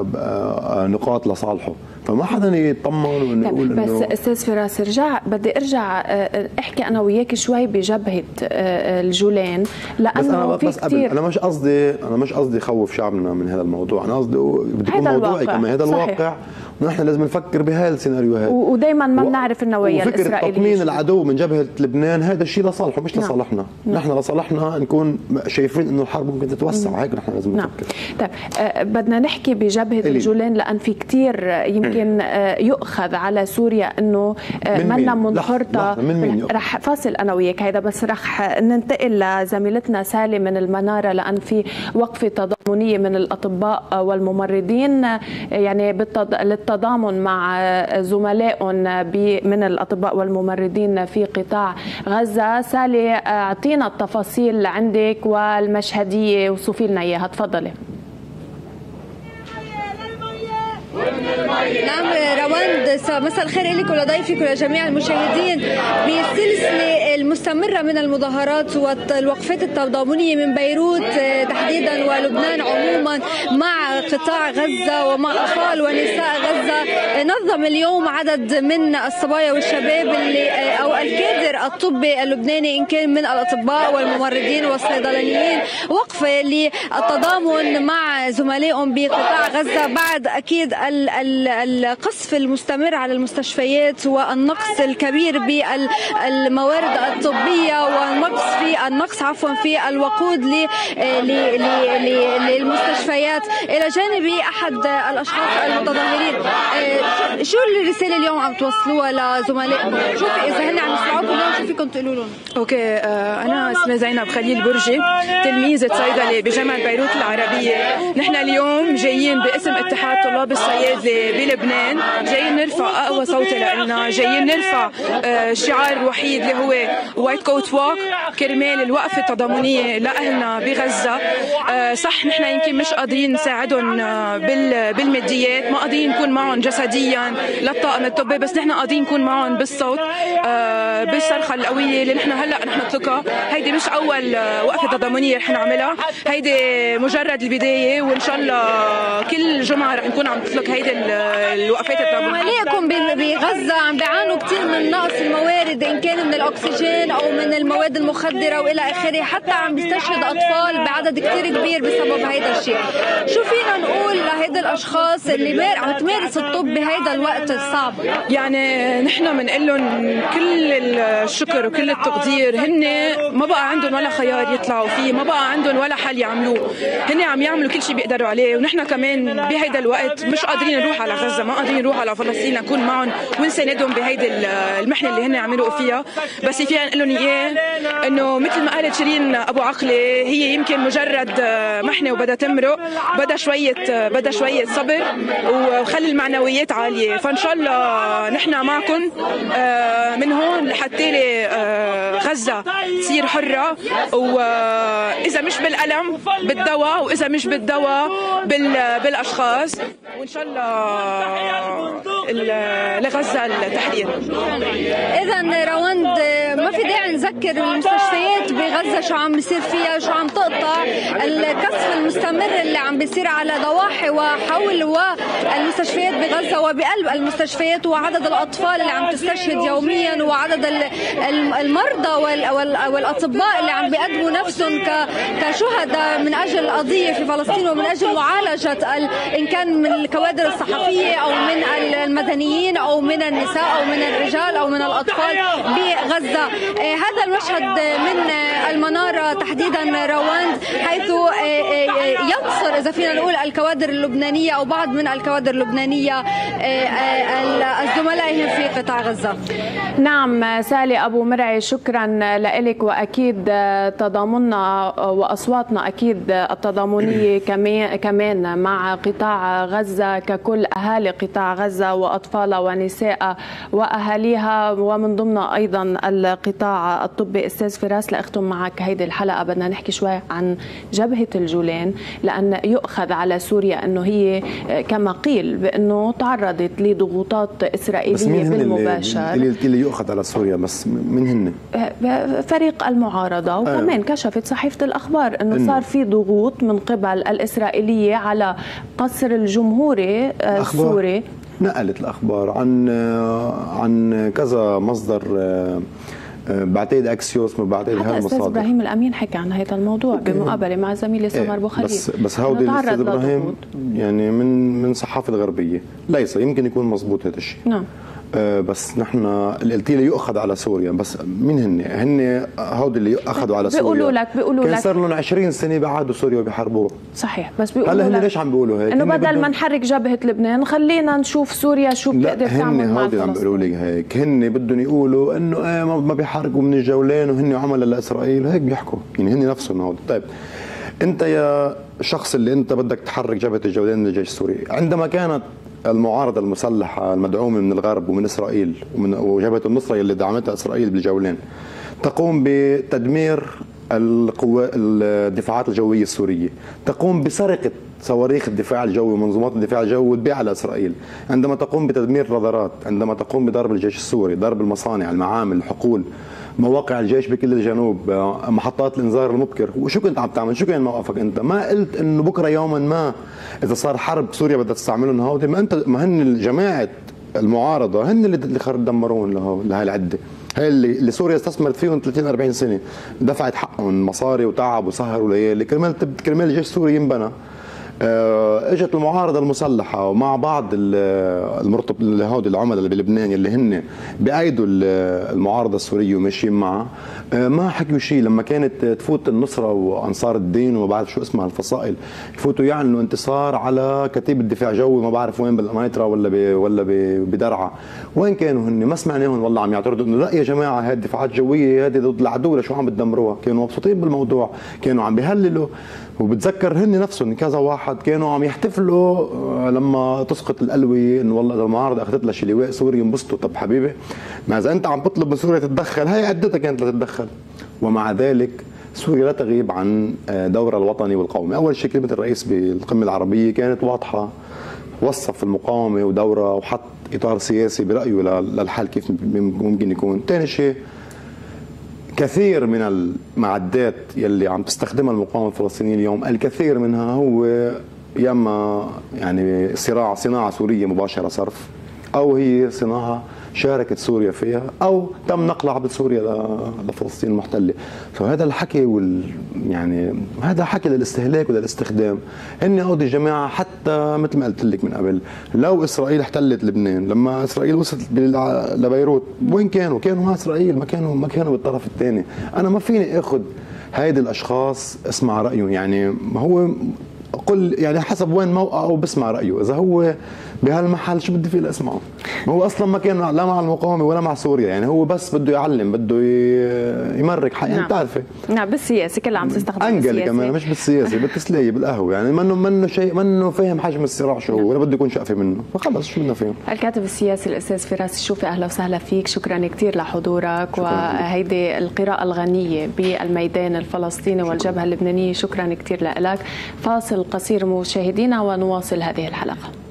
نقاط لصالحه. فما حدا يطمن وانه يقول بس انه بس استاذ فراس، رجع بدي ارجع احكي انا وياك شوي بجبهه الجولان، لانه في كثير. انا مش قصدي انا مش قصدي خوف شعبنا من هذا الموضوع، انا قصدي بدي يكون موضوعي كمان، هذا الواقع، ونحن لازم نفكر بهاي السيناريوهات، ودائما ما بنعرف النوايا الاسرائيليه. وفكره تطمين العدو من جبهه لبنان هذا الشيء لصالحه مش لصالحنا. نعم. نحن لصالحنا نكون شايفين انه الحرب ممكن تتوسع. مم. هيك نحن لازم نفكر. نعم. طيب أه بدنا نحكي بجبهه إلي. الجولان، لان في كثير يمكن أه يؤخذ على سوريا انه أه منا منخرطه. رح فاصل انا وياك هيدا، بس رح ننتقل لزميلتنا سالي من المناره، لان في وقفه تضامنيه من الاطباء والممرضين يعني للتضامن مع زملائهم من الاطباء والممرضين في قطاع غزه. سالي، اعطينا التفاصيل عندك والمشهديه وصفي لنا اياها، تفضلي. نعم روند، مساء الخير لك ولضيفك ولجميع المشاهدين. بالسلسله المستمره من المظاهرات والوقفات التضامنيه من بيروت تحديدا ولبنان عموما مع قطاع غزه ومع اطفال ونساء غزه، نظم اليوم عدد من الصبايا والشباب اللي او الكادر الطبي اللبناني ان كان من الاطباء والممرضين والصيدلانيين وقفه للتضامن مع زملائهم بقطاع غزه بعد اكيد القصف المستمر على المستشفيات والنقص الكبير بالموارد الطبيه والنقص في النقص عفوا في الوقود للمستشفيات، الى جانب احد الاشخاص المتظاهرين. شو الرساله اليوم عم توصلوها لزملائكم؟ شوفي اذا هن عم يسمعوكم اليوم شو فيكم تقولوا لهم؟ اوكي، انا اسمي زينب خليل برجي، تلميذه صيدله بجامعه بيروت العربيه. نحن اليوم جايين باسم اتحاد طلاب الصيادله بلبنان، جايين نرفع اقوى صوت لنا، جايين نرفع الشعار الوحيد اللي هو وايت كوت ووك كرمال الوقفه التضامنيه لاهلنا بغزه. صح نحن يمكن مش قادرين نساعدهم بالماديات، ما قادرين نكون معهم جسديا للطاقم الطبي، بس نحن قادرين نكون معهم بالصوت، بالصرخه القويه اللي نحن هلا رح نطلقها. هيدي مش اول وقفه تضامنيه رح نعملها، هيدي مجرد البدايه، وان شاء الله كل جمعه رح نكون عم نطلق هيدي الوقفات التضامنيه. زملائكم بغزه عم بيعانوا كثير من نقص الموارد، ان كان من الاكسجين او من المواد المخدره والى اخره، حتى عم بيستشهد اطفال بعدد كثير كبير بسبب هيدا الشيء. شو فينا نقول لهيدا الاشخاص اللي عم تمارس الطب بهيدا الوقت الصعب؟ يعني نحن بنقول لهم كل الشكر وكل التقدير، هن ما بقى عندهم ولا خيار يطلعوا فيه، ما بقى عندهم ولا حل يعملوه، هن عم يعملوا كل شيء بيقدروا عليه، ونحن كمان بهيدا الوقت مش قادرين نروح على غزه، ما قادرين نروح على فلسطين نكون معهم ونساندهم بهيدي المحنه اللي هن عملوا فيها. بس فينا نقول لهم اياه انه مثل ما قالت شيرين ابو عقله، هي يمكن مجرد محنه وبدها تمرق، بدها شويه بدها شويه صبر وخلي المعنويات عاليه. فان شاء الله نحن معكم من هون لحتى غزه تصير حره، واذا مش بالالم بالدواء، واذا مش بالدواء بالاشخاص، وان شاء الله لغزه التحرير. اذا روند، ما في داعي نذكر المستشفيات بغزه شو عم بيصير فيها، شو عم تقطع، الكسف المستمر اللي عم بيصير على ضواحي وحول والمستشفيات بغزه وبقلب المستشفيات، وعدد الاطفال اللي عم تستشهد يوميا، وعدد المرضى والاطباء اللي عم بيقدموا نفسهم كشهداء من اجل القضيه في فلسطين ومن اجل معالجه ان كان من الكوادر الصحفيه او من المدنيين او من النساء او من الرجال او من الاطفال بغزه. هذا المشهد من المناره تحديدا روند، حيث ينصر اذا فينا نقول الكوادر اللبنانيه او بعض من الكوادر اللبنانيه الزملائهم في قطاع غزه. نعم سالي ابو مرعي، شكرا لك، واكيد تضامننا واصواتنا اكيد التضامنيه كمان مع قطاع غزه ككل، اهالي قطاع غزه واطفالها ونساء واهاليها، ومن ضمنها ايضا القطاع الطبي. استاذ فراس، لاختم معك هيدي الحلقه بدنا نحكي شوي عن جبهه الجولان، لان يؤخذ على سوريا انه هي كما قيل بانه تعرضت لضغوطات اسرائيليه بالمباشر. اللي, اللي يؤخذ على سوريا بس من هن؟ فريق المعارضه، وكمان أيوة. كشفت صحيفه الاخبار انه إنه. صار في ضغوط من قبل الاسرائيليه على قصر الجمهوري السوري. نقلت الاخبار عن عن كذا مصدر، بعتقد اكسيوس، ما بعتقد هالمصادر. استاذ ابراهيم الامين حكى عن هذا الموضوع بمقابله مع زميلي سمر بوخليل. بس بس هودي الاستاذ ابراهيم يعني من من الصحافه الغربيه، ليس يمكن يكون مضبوط هذا الشيء. نعم. آه بس نحن القتيله يؤخذ على سوريا، بس مين هن؟ هن هودي اللي اخذوا على سوريا. بيقولوا لك بيقولوا لك كان صار لهم عشرين سنه بعادوا سوريا وبيحاربوها. صحيح، بس بيقولوا هلا هن ليش عم بيقولوا هيك؟ انه بدل ما نحرك جبهه لبنان خلينا نشوف سوريا شو بتقدر تعمل مع الفلسطينيين. هن هودي عم بيقولوا لي هيك، هن بدهم يقولوا انه ايه ما بيحرقوا من الجولان وهن عملاء لاسرائيل، هيك بيحكوا يعني هن نفسهم هودي. طيب انت يا شخص اللي انت بدك تحرك جبهه الجولان من الجيش السوري، عندما كانت المعارضة المسلحة المدعومة من الغرب ومن إسرائيل ومن وجبهة النصرة اللي دعمتها إسرائيل بالجولان تقوم بتدمير القوات الدفاعات الجوية السورية، تقوم بسرقة صواريخ الدفاع الجوي ومنظومات الدفاع الجوي وتبيعها لاسرائيل، عندما تقوم بتدمير رادارات، عندما تقوم بضرب الجيش السوري، ضرب المصانع، المعامل، الحقول، مواقع الجيش بكل الجنوب، محطات الانذار المبكر، وشو كنت عم تعمل؟ شو كان موقفك انت؟ ما قلت انه بكره يوما ما اذا صار حرب سوريا بدها تستعملهم هودي، ما انت ما هن جماعه المعارضه هن اللي اللي دمرون لهي العده، هي اللي, اللي سوريا استثمرت فيهم ثلاثين أربعين سنه، دفعت حقهم مصاري وتعب وسهر وليالي كرمال كرمال الجيش السوري ينبنى. اه اجت المعارضه المسلحه ومع بعض المرتب هودي العملاء اللي بلبنان اللي هن بايدوا المعارضه السوريه وماشيين معها، اه ما حكوا شيء. لما كانت تفوت النصره وانصار الدين وما بعرف شو اسمها الفصائل يفوتوا يعلنوا انتصار على كتيبه دفاع جوي ما بعرف وين بالقنيطره ولا بي ولا بدرعا، وين كانوا هن؟ ما سمعناهم والله عم يعترضوا انه لا يا جماعه هذه دفاعات جويه هذه ضد العدو، لشو عم بتدمروها؟ كانوا مبسوطين بالموضوع، كانوا عم بيهللوا. وبتذكر هن نفسهم كذا واحد كانوا عم يحتفلوا لما تسقط الألوية انه والله اذا المعارضه اخذت لها شي لواء سوري ينبسطوا. طب حبيبي ما اذا انت عم تطلب بسوريا تتدخل، هي عدتها كانت لتتدخل. ومع ذلك سوريا لا تغيب عن دورها الوطني والقومي. اول شيء كلمه الرئيس بالقمه العربيه كانت واضحه، وصف المقاومه ودورها وحط اطار سياسي برايه للحل كيف ممكن يكون. ثاني شيء كثير من المعدات يلي عم تستخدمها المقاومه الفلسطينيه اليوم، الكثير منها هو يا اما يعني صراع صناعه سوريه مباشره صرف، او هي صناعه شاركت سوريا فيها، او تم نقلها عبر سوريا لفلسطين المحتله. فهذا الحكي وال يعني هذا حكي للاستهلاك وللاستخدام. هن هودي الجماعه حتى مثل ما قلت لك من قبل، لو اسرائيل احتلت لبنان، لما اسرائيل وصلت لبيروت وين كانوا؟ كانوا مع اسرائيل، ما كانوا ما كانوا بالطرف الثاني. انا ما فيني اخذ هيدي الاشخاص اسمع رايهم، يعني هو قل يعني حسب وين موقعه بسمع رايه، اذا هو بهالمحل شو بدي فيه اسمعه؟ ما هو اصلا ما كان لا مع المقاومه ولا مع سوريا، يعني هو بس بده يعلم، بده يمرق حق. يعني بتعرفي نعم بالسياسه كلها عم تستخدم انجلي كمان، مش بالسياسه، بالتسليه بالقهوه، يعني منه منه شيء، منه فاهم حجم الصراع شو هو، ولا بده يكون شقفه منه، فخلص شو بدنا فيهم. الكاتب السياسي الاستاذ فراس الشوفي، اهلا وسهلا فيك، شكرا كثير لحضورك وهيدي القراءه الغنيه بالميدان الفلسطيني والجبهه اللبنانيه، شكرا كثير لك. فاصل قصير مشاهدينا ونواصل هذه الحلقه.